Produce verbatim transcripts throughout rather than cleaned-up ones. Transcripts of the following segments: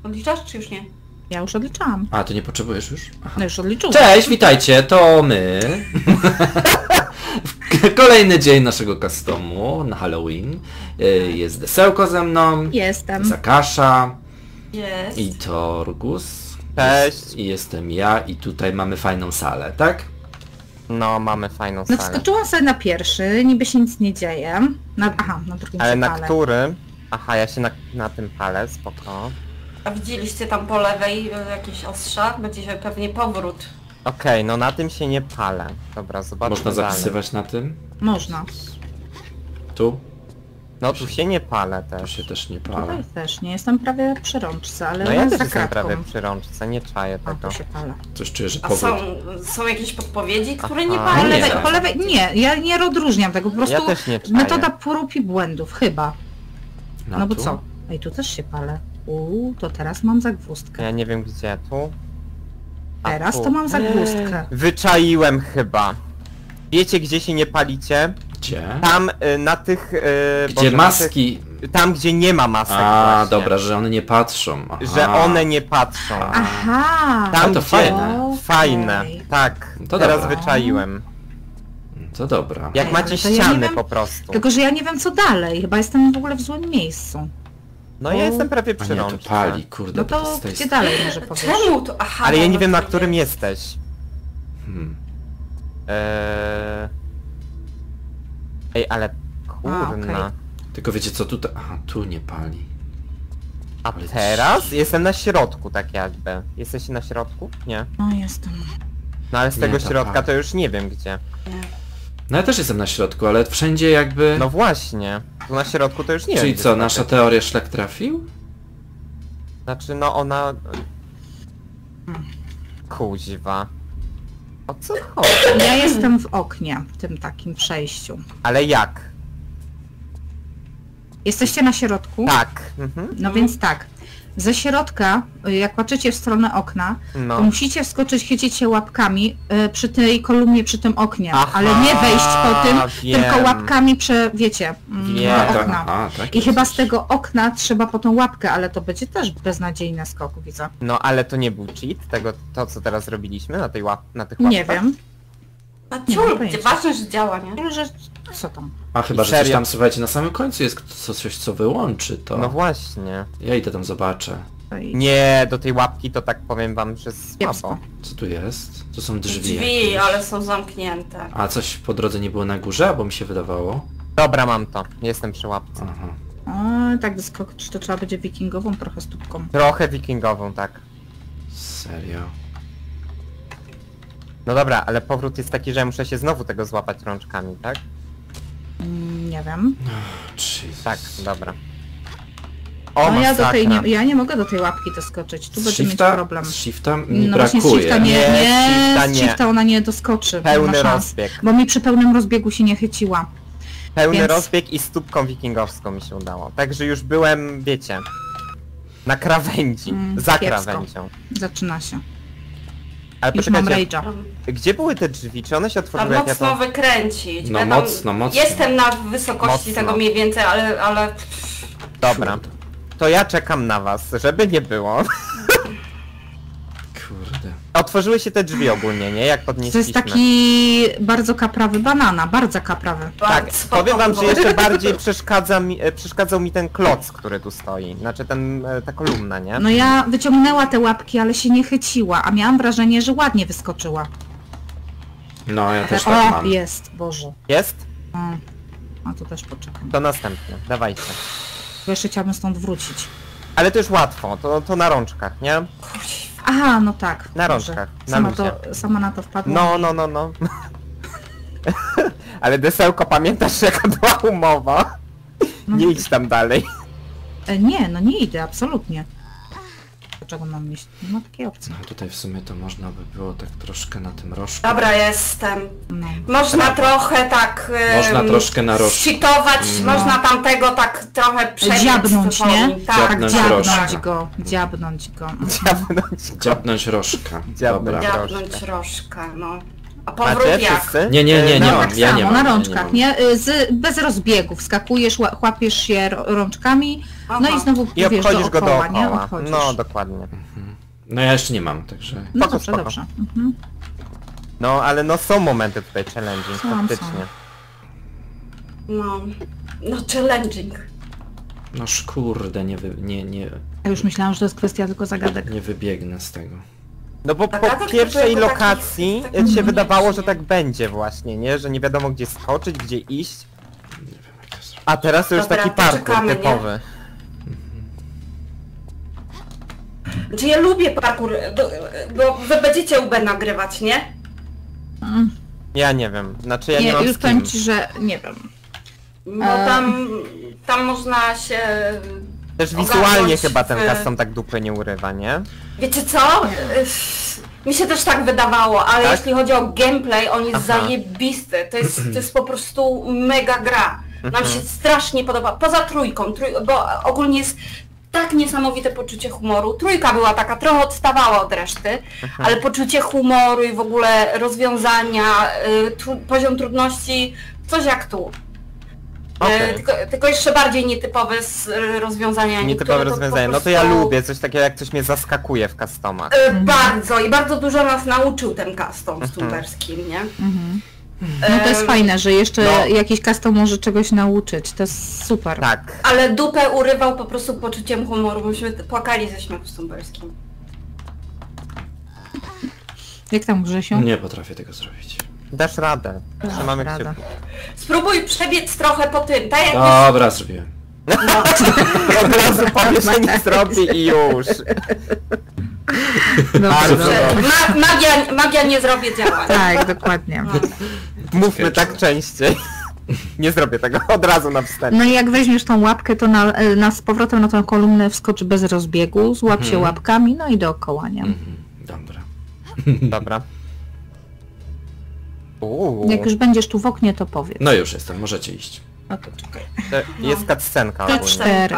Odliczasz czy już nie? Ja już odliczałam. A, ty nie potrzebujesz już? Aha. No już odliczyłam. Cześć, witajcie, to my. Kolejny dzień naszego customu na Halloween. Jest Desełko ze mną. Jestem. Zakasza. Jest. I Torgus. Cześć. I jestem ja i tutaj mamy fajną salę, tak? No, mamy fajną No salę. wskoczyłam sobie na pierwszy, niby się nic nie dzieje. Na, aha, na drugim Ale się na palę. który? Aha, ja się na, na tym palę, spoko. A widzieliście tam po lewej e, jakieś ostrza? Będzie się pewnie powrót. Okej, no na tym się nie palę. Dobra, zobaczmy Można dalej. zapisywać na tym? Można. Tu? No tu się nie palę Tu też. się też nie Tutaj palę. też nie jestem prawie przy rączce, ale No ja też za jestem kratką. prawie przy rączce, nie czaję A, tego. tu się palę. Coś czuję, że A powrót. są, są jakieś podpowiedzi, które nie Aha. Po palą? nie. lewej, po lewej, nie, ja nie odróżniam tego, po prostu Ja też nie czaję. metoda prób i błędów, chyba. Na No bo tu? co? Ej, tu też się palę. Uuu, to teraz mam zagwozdkę. Ja nie wiem gdzie, tu? A, Teraz tu. to mam zagwozdkę. Wyczaiłem chyba. Wiecie gdzie się nie palicie? Gdzie? Tam y, na tych... Y, Gdzie Boże, na maski... Tych, tam gdzie nie ma masek A, właśnie. dobra, że one nie patrzą. Aha. Że one nie patrzą. Aha! Tam to gdzie... fajne. Okej. Fajne, tak. To Teraz dobra. wyczaiłem. To dobra. Jak Ej, macie ale to ja nie ściany wiem- po prostu. Tylko, że ja nie wiem co dalej, chyba jestem w ogóle w złym miejscu. No ja jestem prawie A przy nie, to rączce. pali, kurde. No to z tej gdzie strony. dalej może powiesz? Czemu to? Aha, Ale ja nie no wiem na to którym nie. jesteś. Hmm. Eee... Ej, ale kurna. okej. Tylko wiecie co, tutaj... Aha, tu nie pali. A Ale teraz? Jestem na środku tak jakby. Jesteście na środku? Nie. No jestem. No ale z Nie, tego to środka tak. to już nie wiem gdzie. No ja też jestem na środku, ale wszędzie jakby... No właśnie. Tu na środku to już nie Czyli wiem. gdzie co, to nasza jest. teoria szlak trafił? Znaczy no ona... Kuźwa. O co chodzi? Ja jestem w oknie, w tym takim przejściu. Ale jak? Jesteście na środku? Tak. Mhm. No więc tak. Ze środka, jak patrzycie w stronę okna, No. to musicie wskoczyć, chwycić się łapkami y, przy tej kolumnie, przy tym oknie. Aha, ale nie wejść po tym, wiem. tylko łapkami prze, wiecie, mm, Wiem. do tak, okna. aha, tak I jest. chyba z tego okna trzeba po tą łapkę, ale to będzie też beznadziejny skok, widzę. No ale to nie był cheat, tego, to co teraz robiliśmy na tej łap, na tych łapkach? Nie wiem. A Nie mam ciul, pojęcia. ważne, że działa, nie? Ale że co tam? A chyba, I że coś serio? tam, słuchajcie, na samym końcu jest co- coś, co wyłączy to. No właśnie. Ja idę tam zobaczę. Oj, Nie, do tej łapki to tak powiem wam, że Kiepsko. słabo. Co tu jest? To są drzwi. Drzwi, jakieś. ale są zamknięte. A coś po drodze nie było na górze? Bo mi się wydawało. Dobra, mam to. Jestem przy łapce. Aha. O, tak doskoczyć to trzeba będzie wikingową trochę stópką. Trochę wikingową, tak. Serio. No dobra, ale powrót jest taki, że ja muszę się znowu tego złapać rączkami, tak? Mm, nie wiem. Jesus. Tak, dobra. O, No ja do masakra. tej nie, ja nie mogę do tej łapki doskoczyć, tu Z będzie mieć shifta, problem. z shifta mi No właśnie z brakuje. shifta nie, Nie, nie, shifta z nie. shifta ona nie doskoczy. nie ma Pełny szans. rozbieg. Bo mi przy pełnym rozbiegu się nie chyciła. Pełny Więc- rozbieg i stópką wikingowską mi się udało. Także już byłem, wiecie, na krawędzi, Mm, za kiepsko. krawędzią. Zaczyna się. Ale Już mam poczekajcie, rage'a. gdzie były te drzwi? Czy one się Tam otworzyły jak ja mocno to... wykręcić. No Ja tam mocno, mocno. Jestem na wysokości Mocno. tego mniej więcej, ale... ale... Dobra. To ja czekam na was, żeby nie było. Kurde. Otworzyły się te drzwi ogólnie, nie? Jak To podnieśliśmy. jest taki bardzo kaprawy banana, bardzo kaprawy. Tak, bardzo powiem wam, że spoko. jeszcze bardziej przeszkadza mi, e, przeszkadzał mi ten kloc, który tu stoi. Znaczy ten, e, ta kolumna, nie? No ja wyciągnęła te łapki, ale się nie chyciła, a miałam wrażenie, że ładnie wyskoczyła. No ja też o, tak mam. jest, Boże. Jest? Mm. A to też poczekam. To następne, dawajcie. Bo jeszcze chciałabym stąd wrócić. Ale to już łatwo, to, to na rączkach, nie? Aha, no tak. Na dobrze. rączkach, na Sama, luzie. to, sama na to wpadła. No, no, no, no. Ale Desełko, pamiętasz jaka była umowa? No, Nie idź tam dalej. e, nie, no nie idę, absolutnie. Dlaczego mam iść? Nie ma takiej opcji. No tutaj w sumie to można by było tak troszkę na tym rożku. Dobra, jestem. No. Można trochę tak... em, Można troszkę na rożku. Cheatować, No. można tamtego tak trochę przebiec. Dziabnąć, nie? powoli. Tak, Dziabnąć Dziabnąć rożka. go, dziabnąć go. Dziabnąć go. Dziabnąć rożka. Dziabnąć. Dobra. dziabnąć Troszkę. rożkę, no. A powrót Macie jak? wszyscy? Nie, nie, nie, E, nie No mam, tak ja samo, nie mam, na ja nie rączkach, mam. nie? Y, Z, bez rozbiegów, skakujesz, ła- łapiesz się ro- rączkami, no Aha. i znowu I wiesz, obchodzisz go dookoła, nie? dookoła. Obchodzisz. No, dokładnie. No ja jeszcze nie mam, także... No Spoko, dobrze, spoko. dobrze. Mhm. No, ale no są momenty tutaj challenging, Są, faktycznie. No, no challenging. No kurde, nie, wy, nie, nie, Ja już myślałam, że to jest kwestia tylko zagadek. nie wybiegnę z tego. No bo Zagadek po to pierwszej jako lokacji takich- takich się wydawało, że koniecznie. tak będzie właśnie, nie? Że nie wiadomo gdzie skoczyć, gdzie iść. Nie wiem jak to zrobić. A teraz to już Dobra, taki to parkour czekamy, nie? typowy. Znaczy ja lubię parkour, bo, bo wy będziecie U B nagrywać, nie? Mm. Ja nie wiem, znaczy ja nie, Nie, mam już z kim. powiem ci, że nie wiem. Bo E. tam, tam można się... Też wizualnie ogarnąć chyba ten w- custom tak dupy nie urywa, nie? Wiecie co? Mi się też tak wydawało, ale Tak? jeśli chodzi o gameplay, on jest Aha. zajebisty. To jest, to jest po prostu mega gra. Nam Mhm. się strasznie podoba. Poza trójką, trój, bo ogólnie jest tak niesamowite poczucie humoru. Trójka była taka, trochę odstawała od reszty, Mhm. ale poczucie humoru i w ogóle rozwiązania, y, tru, poziom trudności, coś jak tu. Okej. Y, tylko, tylko jeszcze bardziej nietypowe z y, rozwiązania. Nietypowe Niektóre to po rozwiązanie. No to ja prostu- lubię coś takiego, jak coś mnie zaskakuje w customach. E, Bardzo i bardzo dużo nas nauczył ten custom stumberskim, nie? Mhm. No to jest Em, fajne, że jeszcze no. jakiś custom może czegoś nauczyć. To jest super. Tak. Ale dupę urywał po prostu poczuciem humoru, myśmy płakali ze śmiechu stumberskim. Jak tam Grzesiu? Nie potrafię tego zrobić. Dasz radę. Trzymamy Rada. kciuki. Spróbuj przebiec trochę po tym, tak jakbyś... Dobra, zrobiłem. No, Od razu powie, że nie zrobi i już. Dobrze, Bardzo dobrze. dobrze. ma, magia, magia nie zrobię działania. Tak, dokładnie. No. Mówmy tak częściej. Nie zrobię tego od razu na wstępie. No i jak weźmiesz tą łapkę, to na, na, z powrotem na tą kolumnę wskocz bez rozbiegu, złap się łapkami, no i dookoła, nie? Mhm, dobra. Dobra. Uuu. Jak już będziesz tu w oknie, to powiedz. No już jestem, możecie iść. No to czekaj. To jest cutscenka To ogólnie. cztery.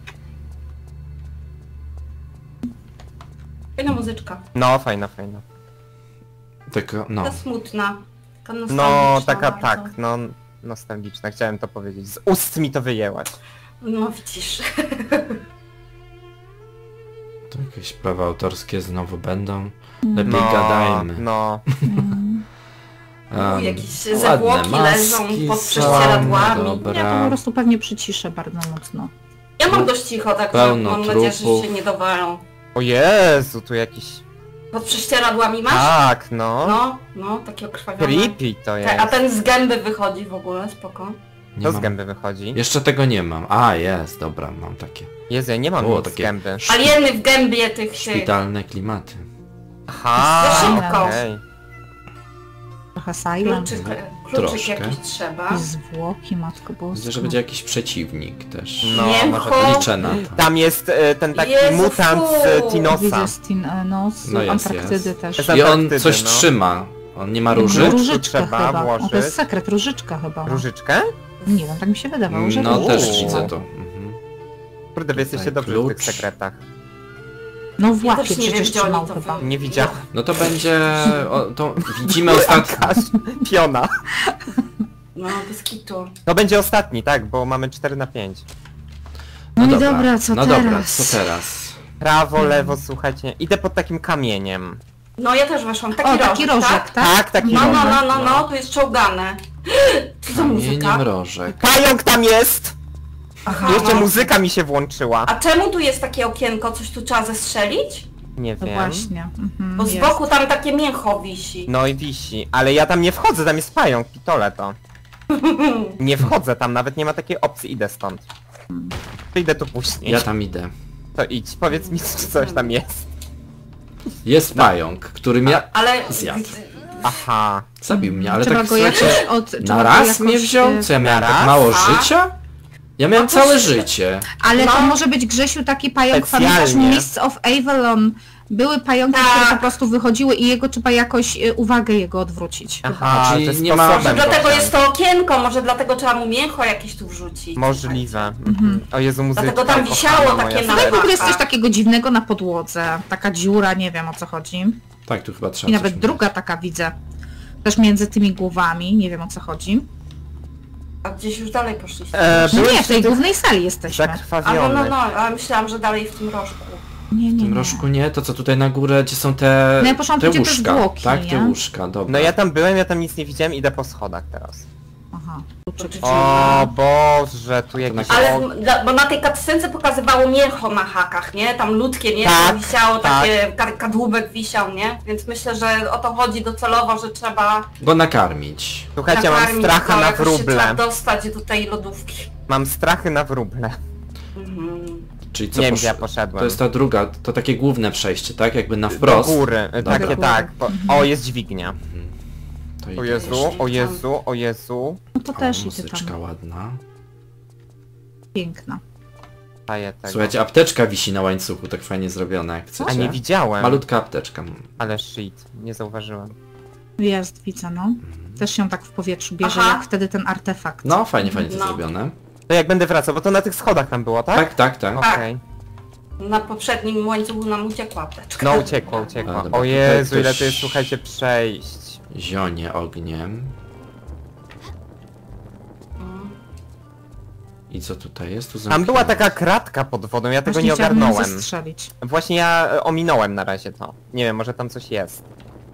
Fajna muzyczka. No, fajna, fajna. Tylko, no. Ta smutna. Ta No, nostalgiczna taka bardzo. tak, no nostalgiczna, chciałem to powiedzieć. Z ust mi to wyjęłaś. No widzisz. To jakieś prawa autorskie znowu będą. Lepiej No, gadajmy. no. Um, Jakieś ładne zwłoki leżą maski pod są, prześcieradłami. Ja po Dobra. prostu pewnie przyciszę bardzo mocno. Ja mam dość cicho, także Pełno mam nadzieję, że trupów. się nie dowalą. O Jezu, tu jakiś... Pod prześcieradłami masz? Tak, no. No, no, takie okrwawione. Creepy to Tak, jest. a ten z gęby wychodzi w ogóle, spoko. Nie To z mam. gęby wychodzi. Jeszcze tego nie mam. A, jest, dobra, mam takie. Jezu, ja nie mam O, nic z takie gęby. szpi- Alieny w gębie tych tych. szpitalne klimaty. Aha, Za szybko. okej. Trochę silent. Kluczyk, kluczyk Troszkę. jakiś trzeba. I zwłoki, matko boska. Widzę, że będzie jakiś przeciwnik też. No, Mięcho. może Liczę na to. Tam jest e, ten taki Jezu, mutant fu. z Tinosa. Widzę Stin, e, no, z No jest, Antarktydy jest. też. Jest I on Antarktydy, coś no. trzyma. On nie ma Róży? róży? Różyczkę trzeba chyba. włożyć. O, to jest sekret, różyczka chyba. Różyczkę? Nie wiem, tak mi się wydawało, że No też różyczka. widzę to. Mhm. Kurde, wy jesteście Tutaj dobrzy w tych klucz. sekretach. No w Ja łapie też nie wiem, przecież gdzie oni trzymał to chyba. wy- Nie widziałem. No to będzie... O, to widzimy ostatnio. Jakaś piona. No, bez kitu. To będzie ostatni, tak, bo mamy cztery na pięć. No i dobra, co no teraz? dobra, co teraz? Prawo, lewo, słuchajcie. Idę pod takim kamieniem. No ja też weszłam. Taki O, rożek, taki rożek, tak? tak? Tak, taki No, no, rożek. no, no, no, tu jest czołgane. Co za muzyka? Kamieniem rożek. Pająk tam jest! Aha, Jeszcze no. muzyka mi się włączyła. A czemu tu jest takie okienko? Coś tu trzeba zestrzelić? Nie No wiem. właśnie. Mhm, Bo z jest. boku tam takie mięcho wisi. No i wisi. Ale ja tam nie wchodzę, tam jest pająk, pitole to. Nie wchodzę tam, nawet nie ma takiej opcji, idę stąd. Przyjdę tu później. Ja tam idę. To idź, powiedz mi, czy coś tam jest. Jest pająk, który mnie Ale... zjadł. Aha. Zabił mnie, ale Trzeba tak go słuchajcie, jakoś od... trzeba na go raz jakoś, mnie wziął? e, Co ja miałem Na tak raz? mało A? życia? Ja miałem A to całe się- życie. Ale to No. może być, Grzesiu, taki pająk, Specjalnie. pamiętasz Mists of Avalon? Były pająki, Tak. które po prostu wychodziły i jego trzeba jakoś e, uwagę jego odwrócić. Aha, czyli to jest nie ma- Może sposobem dlatego potem. jest to okienko, może dlatego trzeba mu mięcho jakieś tu wrzucić. Możliwe. Mhm. O Jezu, muzyka. Dlatego tam kochana wisiało moja takie na- No i w ogóle jest Aha. coś takiego dziwnego na podłodze. Taka dziura, nie wiem o co chodzi. Tak, tu chyba trzeba I coś nawet mi- druga taka widzę. Też między tymi głowami, nie wiem o co chodzi. A gdzieś już dalej poszliście. E, No byłeś nie, w tej tych głównej sali jesteśmy. A no, no, Zakrwawiony. no, ale myślałam, że dalej w tym rożku. Nie, W nie, tym nie. rożku nie, to co tutaj na górę, gdzie są te, No ja poszłam te tu, gdzie te łóżka. zwłoki, Tak, te nie? łóżka, dobra. No ja tam byłem, ja tam nic nie widziałem, idę po schodach teraz. Aha, kluczyk. O Boże, tu jakieś... Ale o- da- bo na tej cutscence pokazywało mięcho na hakach, nie? Tam ludkie mięcho Tak, wisiało, tak. takie ka- kadłubek wisiał, nie? Więc myślę, że o to chodzi docelowo, że trzeba Go nakarmić. Słuchajcie, mam nakarmić strachy go, na jakoś się wróble. trzeba dostać do tej lodówki. Mam strachy na wróble. Mhm. Czyli co Nie wiem, posz- gdzie ja poszedłem. To jest ta druga, to takie główne przejście, tak? Jakby na Do wprost. góry, y, Dobra. takie tak. Po... O, jest dźwignia. To O idę Jezu, jeszcze. o Jezu, o Jezu. No to O, też idę muzyczka tam. ładna. Piękna. Daję tego. Słuchajcie, apteczka wisi na łańcuchu, tak fajnie zrobiona, jak A chcecie. nie widziałem. Malutka apteczka. Ale shit, nie zauważyłem. Jest, widzę, no. Też się tak w powietrzu bierze, Aha. jak wtedy ten artefakt. No, fajnie, fajnie to No. zrobione. To jak będę wracał, bo to na tych schodach tam było, tak? Tak, tak, tak. Okej. Na poprzednim łańcuchu nam uciekła apteczka. No uciekło, uciekło. A, dobra, O tutaj Jezu, ile też- to jest, słuchajcie, przejść. Zionie ogniem. Mm. I co tutaj jest? Tu Tam zamknięte. była taka kratka pod wodą, ja tego Właśnie nie chciałabym ją ogarnąłem. zastrzelić. Właśnie ja e, ominąłem na razie to. Nie wiem, może tam coś jest.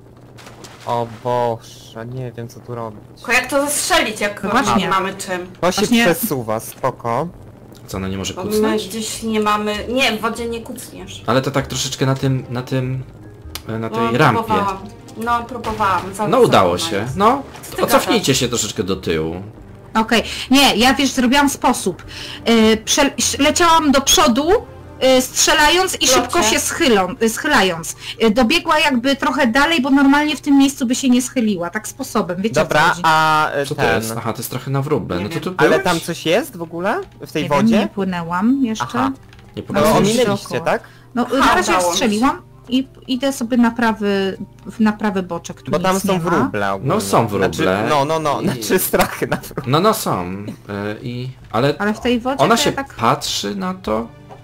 O Boże, nie wiem co tu robić. Tylko jak to zastrzelić, jak No właśnie. nie mamy czym? To się Właśnie- przesuwa, spoko. Co, ona nie może Bo my kucnąć? gdzieś nie mamy... Nie, w wodzie nie kucniesz. Ale to tak troszeczkę na tym, na tym, e, na tej No, rampie. próbowałam. No, próbowałam. Za- No za udało trudno się. jest. No, Ty ocofnijcie się troszeczkę do tyłu. Okej, nie, ja wiesz, zrobiłam sposób. Yy, prze- ś- leciałam do przodu, yy, strzelając i Locie. szybko się schylą, yy, schylając. Yy, dobiegła jakby trochę dalej, bo normalnie w tym miejscu by się nie schyliła, tak sposobem, wiecie o co Dobra, chodzi. a e, Co to ten... jest? Aha, to jest trochę na wróble. Nie No to wiem. tu Ale byłeś? tam coś jest w ogóle? W tej Nie wiem, wodzie? nie płynęłam jeszcze. Aha. Nie No pokazuję. Ale ominęliście, dookoła. tak? No Aha, na razie udało mi się. strzeliłam i idę sobie na prawy, w- na prawy boczek, tu Bo tam nic są nie ma. wróble ogólnie. No są wróble. Znaczy, no, no, no, I- znaczy strachy na wróble. No, no są. E, I... Ale Ale w tej wodzie ona to się ja tak... patrzy na to?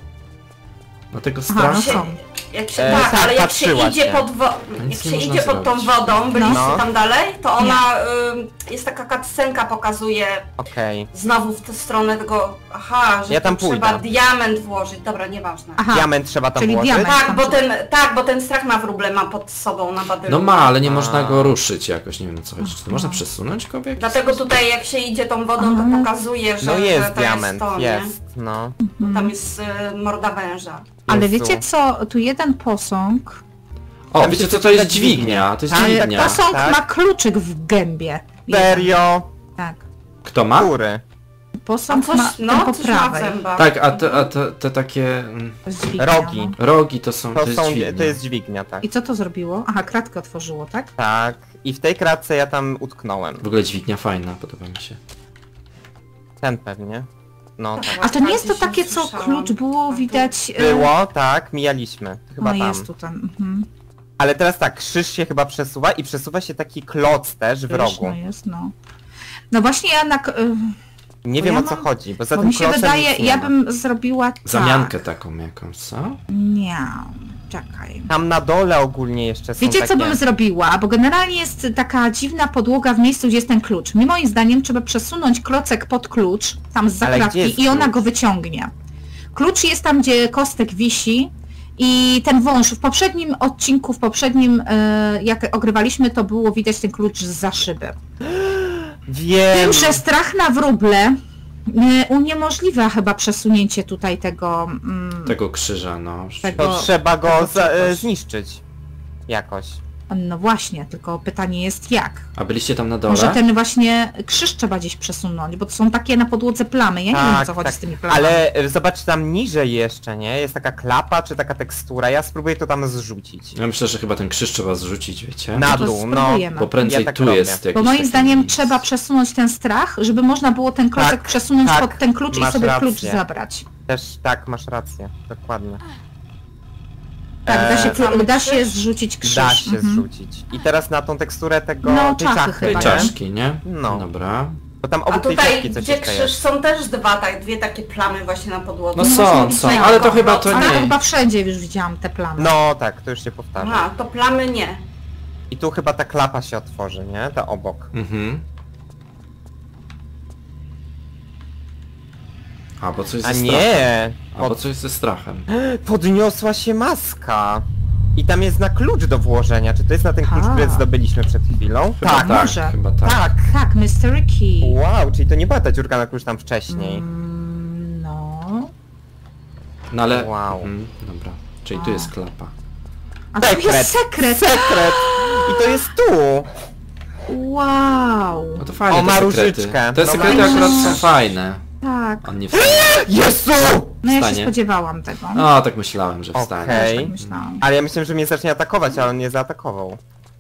Na tego Aha, no strachu? są. Jak się, E, tak, tak, ale jak się patrzyła idzie się. pod wo- jak Nic się nie można idzie pod tą zrobić. wodą, byliście No. tam dalej, to ona y, jest taka cutscenka pokazuje Okej. znowu w tę stronę tego, aha, że Ja tam tu trzeba pójdę. diament włożyć, dobra, nieważne. Aha, Diament trzeba tam czyli włożyć? diament. Tak, tam bo trzeba- ten, tak, bo ten strach na wróble ma pod sobą na badylu. No ma, ale nie A. można go ruszyć jakoś, nie wiem o co chodzi. Czy to można Aha. przesunąć go w jakiś Dlatego sposób? tutaj jak się idzie tą wodą, to Aha. pokazuje, że, No że jest to diament, jest to, nie? jest, no. Bo tam jest y, morda węża. Ale Jezu. wiecie co, tu jeden posąg, O, Tam wiecie się co to przeczyta jest dźwignia? To jest Tak, dźwignia. tak, posąg tak. ma kluczyk w gębie. Jeden. Serio? Tak. Kto ma? Góry. A Posąg coś, ma no, ten po coś ma w prawej. zębach. Tak, a te, a te, te takie mm, Dźwignia, Rogi. no. rogi to są, to, To jest są, dźwignia. to jest dźwignia, tak. I co to zrobiło? Aha, kratkę otworzyło, tak? Tak. I w tej kratce ja tam utknąłem. W ogóle dźwignia fajna, podoba mi się. Ten pewnie. No tak. A to nie jest to Gdzieś ją takie, co słyszałam. klucz było A tu- widać... e, Było, tak, mijaliśmy. Chyba no tam. jest tu ten, mhm. Ale teraz tak, krzyż się chyba przesuwa i przesuwa się taki kloc też w Wiesz, rogu. no jest, no. No właśnie ja na... y, Nie Bo wiem ja o co mam- chodzi, bo za Bo tym mi się klocem wydaje, nic nie ja ma. bym zrobiła tak. Zamiankę taką jakąś, co? Nie, czekaj. Tam na dole ogólnie jeszcze są Wiecie takie... co bym zrobiła? Bo generalnie jest taka dziwna podłoga w miejscu, gdzie jest ten klucz. Mi moim zdaniem trzeba przesunąć klocek pod klucz, tam z Ale gdzie zakratki jest i ona klucz? go wyciągnie. Klucz jest tam, gdzie kostek wisi i ten wąż w poprzednim odcinku, w poprzednim, e, jak ogrywaliśmy, to było widać ten klucz zza szyby. Wiem! Tym, że strach na wróble e, uniemożliwia chyba przesunięcie tutaj tego... Mm, Tego krzyża, no. Tego- To trzeba go tego za, e, czegoś. zniszczyć. Jakoś. no właśnie, tylko pytanie jest jak? A byliście tam na dole? Może ten właśnie krzyż trzeba gdzieś przesunąć, bo to są takie na podłodze plamy. Ja nie wiem o co chodzi z tymi plamami. Ale e, zobacz tam niżej jeszcze, nie? Jest taka klapa czy taka tekstura, ja spróbuję to tam zrzucić. Ja myślę, że chyba ten krzyż trzeba zrzucić, wiecie? Na to dół, no. spróbujemy. Bo prędzej Ja tak tu robię. jest jakiś Bo moim taki zdaniem miejsc. trzeba przesunąć ten strach, żeby można było ten klocek Tak, przesunąć tak, pod ten klucz i masz sobie rację. klucz zabrać. Też tak, masz rację, dokładnie. Tak, da się, Eee, klu- da się krzyż? zrzucić krzyż. Da się Mhm. zrzucić. I teraz na tą teksturę tego... No, tej czachy czachy, chyba, Tej nie? czaszki, nie? No. Dobra. Bo tam A obok tej tutaj, czaszki coś gdzie jeszcze krzyż, jest. są też dwa, tak, dwie takie plamy właśnie na podłodze. No No są, właśnie są, widziałam ale to go. chyba to Ale to nie. chyba wszędzie już widziałam te plamy. No tak, to już się powtarza. Aha, to plamy nie. I tu chyba ta klapa się otworzy, nie? Ta obok. Mhm. A, bo coś ze A strachem. nie! A, bo Pod... coś ze strachem. Podniosła się maska! I tam jest na klucz do włożenia. Czy to jest na ten klucz, A. który zdobyliśmy przed chwilą? Chyba Tak, tak, może. chyba tak. tak! Tak, mystery key. Wow, czyli to nie była ta dziurka na klucz tam wcześniej. Mm, no. No ale... Wow. Mhm, dobra. Czyli tu jest klapa. A tu jest sekret. Sekret! I to jest tu! Wow. No to fajne O, te ma sekrety. różyczkę. Te No sekrety ma akurat są różyczkę. fajne. Tak. On nie wstanie. Jezu! No ja się Wstanie. spodziewałam tego. O, tak myślałem, że wstanie. Okej. Tak myślałam. Ale ja myślałem, że mnie zacznie atakować, ale on nie zaatakował.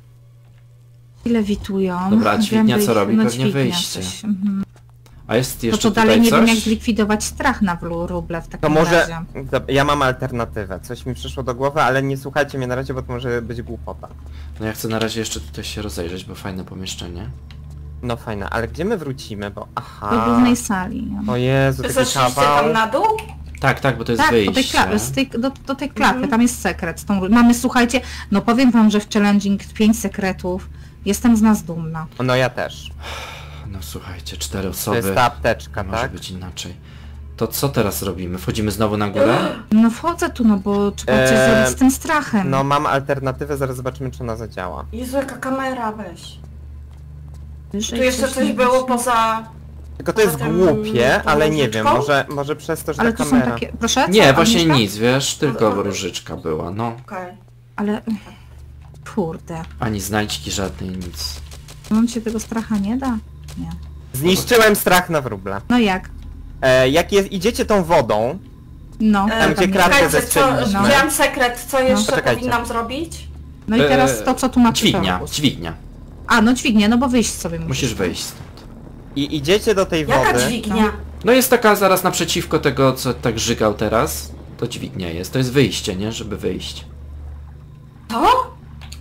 I lewitują. Dobra, a dźwignia Gęby co ich- robi? no, Pewnie dźwignia wyjście. coś, mhm. A jest To jeszcze to dalej tutaj nie coś? wiem jak zlikwidować strach na wróble w takim To może... razie. to ja mam alternatywę. Coś mi przyszło do głowy, ale nie słuchajcie mnie na razie, bo to może być głupota. No ja chcę na razie jeszcze tutaj się rozejrzeć, bo fajne pomieszczenie. No fajne, ale gdzie my wrócimy, bo... Do Aha... głównej sali. O Jezu, Wy taki zeszliście kawał... tam na dół? Tak, tak, bo to jest Tak, do tej, wyjście. kla- z tej, do, do tej klapy, Mhm. tam jest sekret. Z tą, mamy, słuchajcie, no powiem wam, że w challenging pięć sekretów. Jestem z nas dumna. No ja też. No słuchajcie, cztery To osoby. jest ta apteczka, Nie może tak? być inaczej. To co teraz robimy? Wchodzimy znowu na górę? No wchodzę tu, no bo trzeba Eee, coś zrobić z tym strachem. No mam alternatywę, zaraz zobaczymy, czy ona zadziała. Jezu, jaka kamera, weź. Wyżej Tu jeszcze coś coś nie było widzi. poza... Tylko to jest Poza tym głupie, tą ale nie wiem, różyczką? może, może przez to, że Ale ta tu są kamera... takie... Proszę? Co, Nie, właśnie Agnieszka? nic, wiesz, tylko Ale- różyczka była, no. Okej. Ale... Kurde. Ani znajdźki żadnej, nic. On się tego stracha nie da? Nie. Zniszczyłem strach na wróble. No jak? E, jak jest, idziecie tą wodą, No. E, Tam, gdzie jest. kratkę Czekajcie, co, zestrzeliliśmy. wziąłem sekret, co jeszcze Poczekajcie. powinnam zrobić? No i teraz to, co tu ma Dźwignia, Pegasus. dźwignia. A, no dźwignia, no bo wyjść sobie musisz. Musisz wyjść stąd. i idziecie do tej Jaka wody... dźwignia? No jest taka zaraz naprzeciwko tego, co tak żygał teraz. To dźwignia jest, to jest wyjście, nie? Żeby wyjść. To?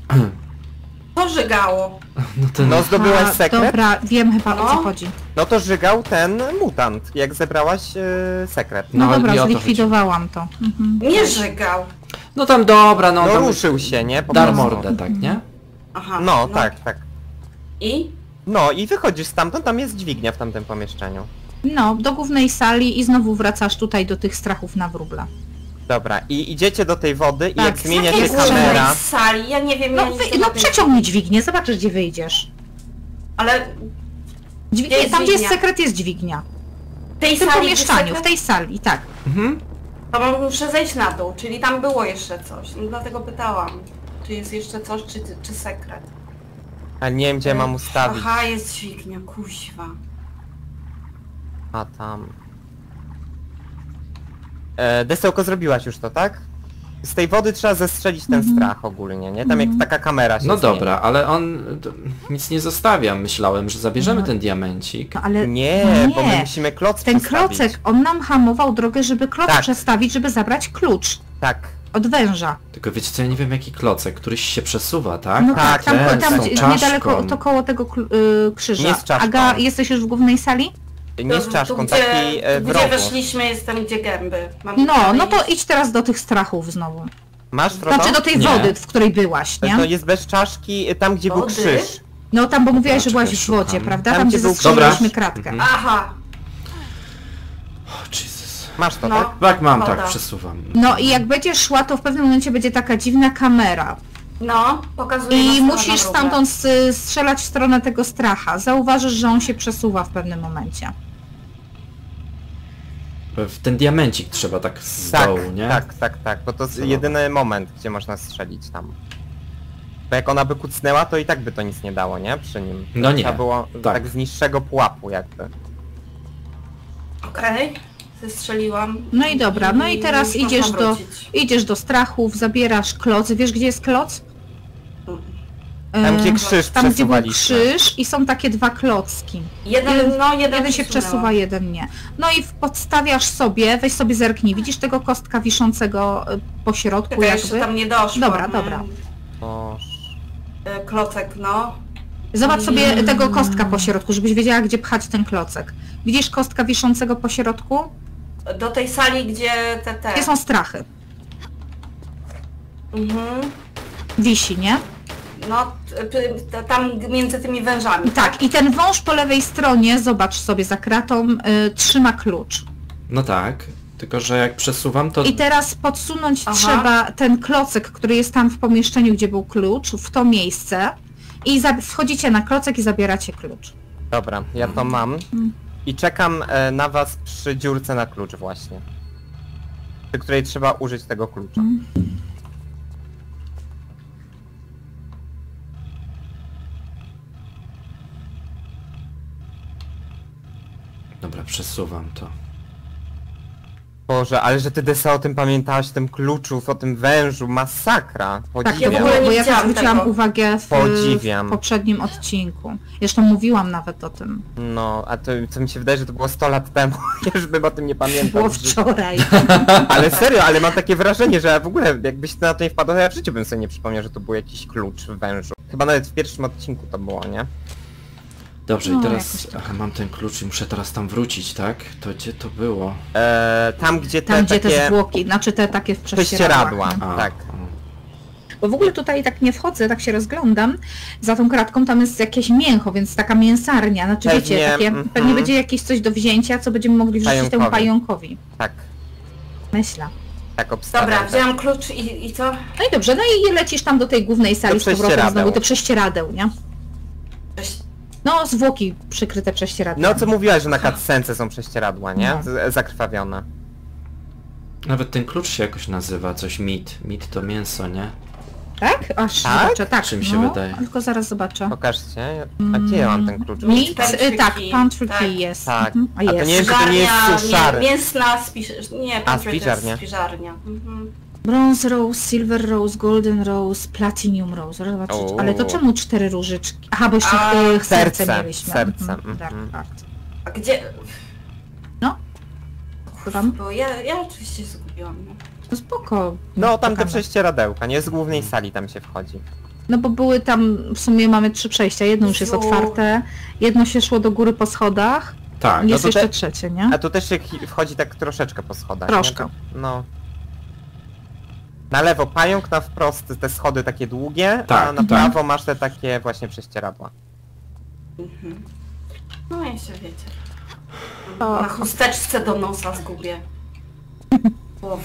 To żygało. No ten... No zdobyłaś A, sekret? Dobra, wiem chyba o co No. chodzi. No to żygał ten mutant, jak zebrałaś e, sekret. No, No, dobra, i o to zlikwidowałam to. Mhm. Nie żygał. No tam dobra, no, No tam ruszył się, nie? Po dar prostu. mordę, tak, nie? Aha. No, tak, tak. I? No i wychodzisz stamtąd, tam jest dźwignia w tamtym pomieszczeniu. No, do głównej sali i znowu wracasz tutaj do tych strachów na wróble. Dobra, i idziecie do tej wody i Tak, jak zmienia Jakie się głównej kamera... sali? Ja nie wiem, No, ja nic wy, nie no robię. przeciągnij dźwignię, zobaczysz gdzie wyjdziesz. Ale Dźwignia, Gdzie jest tam gdzie jest dźwignia? sekret jest dźwignia. w tej W tym sali pomieszczaniu, jest w tej sali, tak. Mhm. To muszę zejść na dół, czyli tam było jeszcze coś. No, dlatego pytałam, czy jest jeszcze coś, czy, czy sekret. A nie wiem, gdzie mam ustawić. Aha, jest dźwignia, kuźwa. A tam... E, Desełko, zrobiłaś już to, tak? Z tej wody trzeba zestrzelić ten strach ogólnie, nie? Tam jak taka kamera się No zmienia. dobra, ale on to, nic nie zostawia. Myślałem, że zabierzemy No. ten diamencik. No ale Nie, no bo my musimy kloc ten przestawić. klocek, on nam hamował drogę, żeby kloc Tak. przestawić, żeby zabrać klucz Tak. od węża. Tylko wiecie co, ja nie wiem jaki klocek, któryś się przesuwa, tak? No tak, tam, ten, tam z tą gdzie- czaszką. niedaleko, to koło tego kl- y, krzyża. Nie z czaszką. Aga, jesteś już w głównej sali? Nie z Tu, czaszką, tu, taki gdzie, e, w gdzie rogu. weszliśmy, jestem gdzie gęby. Mam No, tutaj no to iść. idź teraz do tych strachów znowu. Masz, Frodo? Znaczy do tej Nie. wody, w której byłaś, nie? To jest bez czaszki, y, tam gdzie był Wody? krzyż. No tam, bo mówiłaś, że Dobra, byłaś w czekaj, wodzie, szukam. prawda? Tam, Tam, gdzie gdzie był zastrzeliliśmy Dobra. kratkę. Mhm. Aha, O Jezus. Masz to, no. tak? Tak mam, Woda. tak, przesuwam. No i jak będziesz szła, to w pewnym momencie będzie taka dziwna kamera. No, pokazuję na I stronę musisz wróble. stamtąd s- strzelać w stronę tego stracha. Zauważysz, że on się przesuwa w pewnym momencie. W ten diamencik trzeba tak z Tak, dołu, nie? tak, tak, tak, bo to jest Celowo. jedyny moment, gdzie można strzelić tam. Bo jak ona by kucnęła, to i tak by to nic nie dało, nie? Przy nim. No nie, Trzeba było tak. tak z niższego pułapu jakby. Okej, zestrzeliłam. No i dobra, no i teraz już idziesz można do, wrócić. idziesz do strachów, zabierasz kloc. Wiesz gdzie jest kloc? Tam gdzie E, krzyż Tam gdzie był przesuwaliśmy. krzyż i są takie dwa klocki. Jeden, Jeden- no jeden, Jeden się przesunęłam. przesuwa, jeden nie. No i w- podstawiasz sobie, weź sobie zerknij, widzisz tego kostka wiszącego y, po środku Czekaj, jeszcze jakby? tam nie doszło. Dobra, dobra. O, E, Klocek, no. Zobacz sobie tego kostka po środku, żebyś wiedziała gdzie pchać ten klocek. Widzisz kostka wiszącego po środku? Do tej sali, gdzie te te. Gdzie są strachy? Mhm. Wisi, nie? No, t- t- tam między tymi wężami. Tak, i ten wąż po lewej stronie, zobacz sobie za kratą, y, trzyma klucz. No tak, tylko że jak przesuwam to... I teraz podsunąć Aha. trzeba ten klocek, który jest tam w pomieszczeniu, gdzie był klucz, w to miejsce i za- wchodzicie na klocek i zabieracie klucz. Dobra, ja to mam. I czekam e, na was przy dziurce na klucz właśnie. Przy której trzeba użyć tego klucza. Mm. Dobra, przesuwam to. Boże, ale że ty Desa o tym pamiętałaś, o tym kluczu, o tym wężu, masakra. Tak, ja Podziwiam. w ogóle nie bo ja też widziałam zwróciłam tego. uwagę w, Podziwiam. w poprzednim odcinku. Zresztą mówiłam nawet o tym. No, a to, to mi się wydaje, że to było sto lat temu, już bym o tym nie pamiętał. Było wczoraj. Ale serio, ale mam takie wrażenie, że w ogóle jakbyś na to nie wpadł, to ja w życiu bym sobie nie przypomniał, że to był jakiś klucz w wężu. Chyba nawet w pierwszym odcinku to było, nie? Dobrze, No, i jakoś teraz... tak. Aha, mam ten klucz i muszę teraz tam wrócić, tak? To gdzie to było? Eee, tam gdzie te Tam, gdzie takie te zwłoki, znaczy te takie w prześcieradła. prześcieradłach. A, Tak. a. Bo w ogóle tutaj tak nie wchodzę, tak się rozglądam. Za tą kratką tam jest jakieś mięcho, więc taka mięsarnia. Znaczy Pewnie, wiecie, takie, mhm. pewnie będzie jakieś coś do wzięcia, co będziemy mogli wrzucić temu Pająkowi. pająkowi. Tak, Myślę. tak obstawiam. Dobra, też. wzięłam klucz i, i co? No i dobrze, no i lecisz tam do tej głównej sali Do z powrotem prześcieradeł. znowu, do prześcieradeł, nie? Cześć. No, zwłoki przykryte prześcieradłem. No co mówiłaś, że na cutscence są prześcieradła, nie? No. Z- Zakrwawione. Nawet ten klucz się jakoś nazywa, coś mit. Mit to mięso, nie? Tak? Aż Tak? zobaczę, tak. Czy mi się no, wydaje? Tylko zaraz zobaczę. Pokażcie. A gdzie ja mam ten klucz? Meat, Pantry y, tak, key, pantry tak. key jest. Tak. Mhm. A to jest. nie jest- to nie jest Spiżarnia, suszary. nie, mięsna spiżarnia. Nie, A, pantry to jest spiżarnia. spiżarnia. Mhm. Bronze Rose, Silver Rose, Golden Rose, Platinum Rose. Zobaczyć. O. Ale to czemu cztery różyczki? Aha, bo jeszcze A, y, serce, serce, mieliśmy. serce, Mhm. Dark mhm. Heart. A gdzie? Co tam? Bo ja, ja oczywiście zgubiłam. No. No spoko. No tam te Czekamy. prześcieradełka, nie? Z głównej sali tam się wchodzi. No bo były tam, w sumie mamy trzy przejścia. Jedno już jest Jezu. otwarte, jedno się szło do góry po schodach, Tak, jest to jeszcze te- trzecie, nie? A tu też się chi- wchodzi tak troszeczkę po schodach. nie? Troszkę. Tak, no. Na lewo pająk, na wprost te schody takie długie, Tak, a na tak. prawo masz te takie właśnie prześcieradła. Mhm. No jeszcze wiecie. O. Na chusteczce do nosa zgubię. O.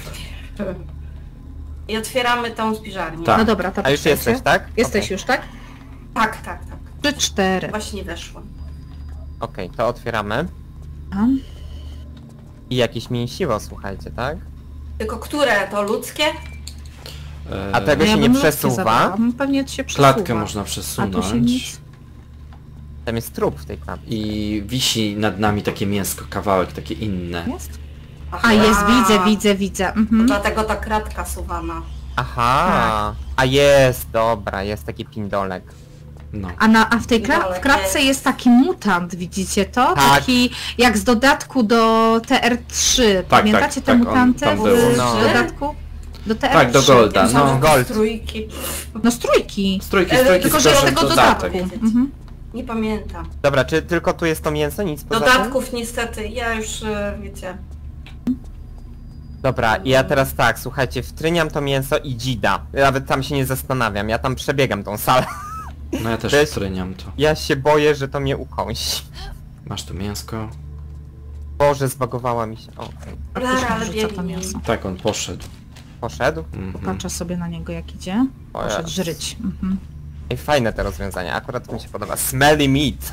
I otwieramy tą spiżarnię. Tak. No dobra, to A już poczekajcie. jesteś, tak? Jesteś Okej. już, tak? Tak, tak, tak. Trzy, cztery. Właśnie weszłam. Okej, to otwieramy. A? I jakieś mięsiwo, słuchajcie, tak? Tylko które? To ludzkie? E, A tego No ja się nie bym ludzkie przesuwa. zabrałam. Pewnie się przesuwa. Klatkę można A tu się przesunąć. nic... Tam jest trup w tej klatce. I wisi nad nami takie mięsko, kawałek, takie inne. Jest? Aha. A jest, widzę, widzę, widzę. Mhm. Dlatego ta kratka suwana. Aha, a jest, dobra, jest taki pindolek. No. A, na, a w tej kla- w Dalej klatce jest. jest taki mutant, widzicie to? Tak. Taki jak z dodatku do T R trzy. tak, Pamiętacie te tak, on mutanty tam w był. No. dodatku? Do T R trzy. Tak, do Golda, Tym no. samym Gold. Trójki. No z trójki. Strójki, E, strójki, Tylko, z że z każdym tego dodatek. dodatku. Mhm. Nie pamiętam. Dobra, czy tylko tu jest to mięso, nic poza tym? Dodatków niestety, ja już e, wiecie. Dobra, i ja teraz tak, słuchajcie, wtryniam to mięso i dzida. Nawet tam się nie zastanawiam, ja tam przebiegam tą salę. No ja też Weź- wtryniam to. Ja się boję, że to mnie ukąsi. Masz tu mięsko. Boże, zbagowała mi się. O, okej. Lara, ale Rzuca to biegnie. mięso. Tak, on poszedł. Poszedł? Mhm. Popatrzę sobie na niego jak idzie. O Poszedł Jezus. żryć. Mhm. Ej, fajne te rozwiązania, akurat mi się podoba. Smelly meat.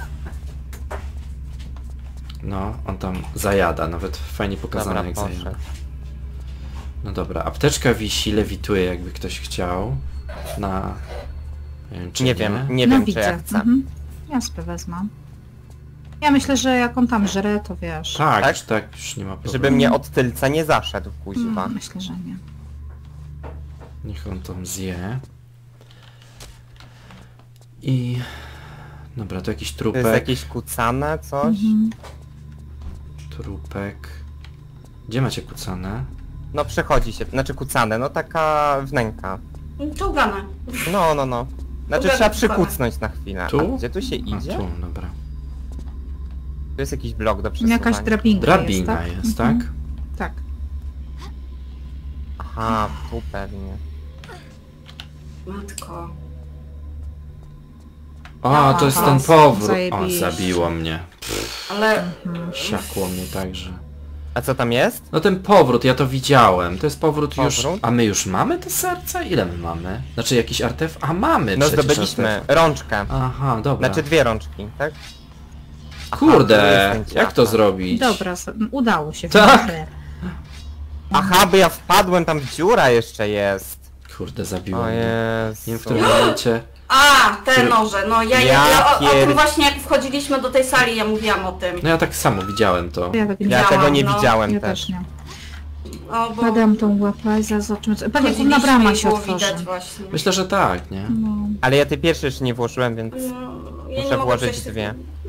No, on tam zajada, nawet fajnie pokazane Dobra, jak zajada. poszedł. No dobra, apteczka wisi, lewituje jakby ktoś chciał. Na... Nie wiem, czy Nie nie. wiem, nie no wiem czy widzę. ja chcę. Mhm. Ja sobie wezmę. Ja myślę, że jak on tam żre, to wiesz. Tak, Tak? już tak, już nie ma problemu. Żeby mnie od tylca nie zaszedł, kuźwa. Mm, myślę, że nie. Niech on tam zje. I... Dobra, to jakiś To trupek. jest jakieś kucane coś? Mhm. Trupek. Gdzie macie kucane? No przechodzi się, znaczy kucane, no taka wnęka. Czołgana. No, no, no. Znaczy Uwaga, trzeba kucane. przykucnąć na chwilę. Tu? A gdzie tu się A, idzie? tu, dobra. Tu jest jakiś blok do przesuwania. Jakaś drabinka Drabina jest, tak? jest, Mhm. tak? Tak. Aha, tu pewnie. Matko. A, to jest Aha, ten powrót. O, zajebiście. zabiło mnie. Ale Siakło mnie także. A co tam jest? No ten powrót, ja to widziałem. To jest powrót, już... Powrót? A my już mamy te serca? Ile my mamy? Znaczy jakiś artefakt? A mamy No przecież zdobyliśmy artefakt. rączkę. Aha, dobra. Znaczy dwie rączki, tak? Kurde, Aha, to jest ten jak to ciapa. zrobić? Dobra, s- udało się. Tak. Fair. Aha, bo ja wpadłem, tam dziura jeszcze jest. Kurde, zabiło O mnie. jest. Nie wiem, w którym momencie... A, te Który- noże, no ja, ja, Ja ja o, o pier- tym właśnie jak wchodziliśmy do tej sali, ja mówiłam o tym. No ja tak samo widziałem to. Ja, tak Ja ja, tego nie no. widziałem ja też. też nie. O, bo Badam tą łapę, zaraz zobaczymy. co- Pewnie wchodziliśmy główna brama i się było otworzy. widać właśnie. Myślę, że tak, nie? No. Ale ja tej pierwszej jeszcze nie włożyłem, więc No, ja muszę nie mogę włożyć przejść dwie.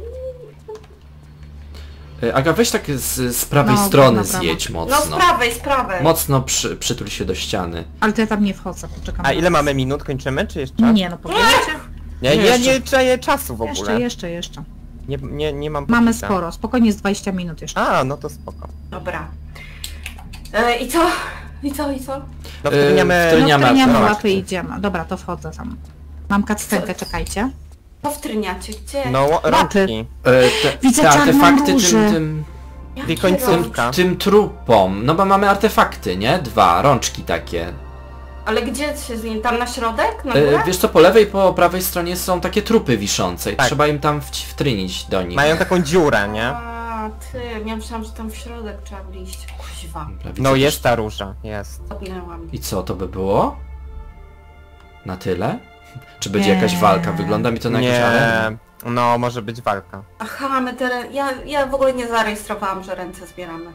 Y, Aga, weź tak z, z prawej No, strony dobra. zjedź No z mocno. prawej, z prawej. Mocno przy, przytul się do ściany. Ale to ja tam nie wchodzę, poczekam. A ile mamy minut? Kończymy, czy jeszcze? Nie, no powiedzcie. Ja, Nie, ja jeszcze. nie czaję czasu w Jeszcze, ogóle. jeszcze, jeszcze. Nie, nie, nie mam Mamy poczucia. sporo, spokojnie z dwadzieścia minut jeszcze. A, no to spoko. Dobra. E, I co? I co, i co? No Yy, wtryniamy... wtryniamy- No, nie ma wtryniamy traktu. łapy i idziemy. Dobra, to wchodzę tam. Mam kaccenkę, czekajcie. Powtryniacie, gdzie? No, rączki. E, te, Widzę te czarną artefakty różę. tym, tym, Jakie I końcówka. rączki? tym, tym trupom. No bo mamy artefakty, nie? Dwa, rączki takie. Ale gdzie się z nim? Tam na środek? Na E, górę? wiesz co, po lewej i po prawej stronie są takie trupy wiszące i Tak. trzeba im tam wci- wtrynić do nich. Mają taką dziurę, nie? A, ty, ja myślałam, że tam w środek trzeba iść. Kuźwa, Dobra, widzę No też- jest ta róża, jest. odnęłam. I co, to by było? Na tyle? Czy będzie Nie. jakaś walka? Wygląda mi to na jakąś arenę. Nie, no może być walka. Aha, my te... rę- Ja, ja w ogóle nie zarejestrowałam, że ręce zbieramy.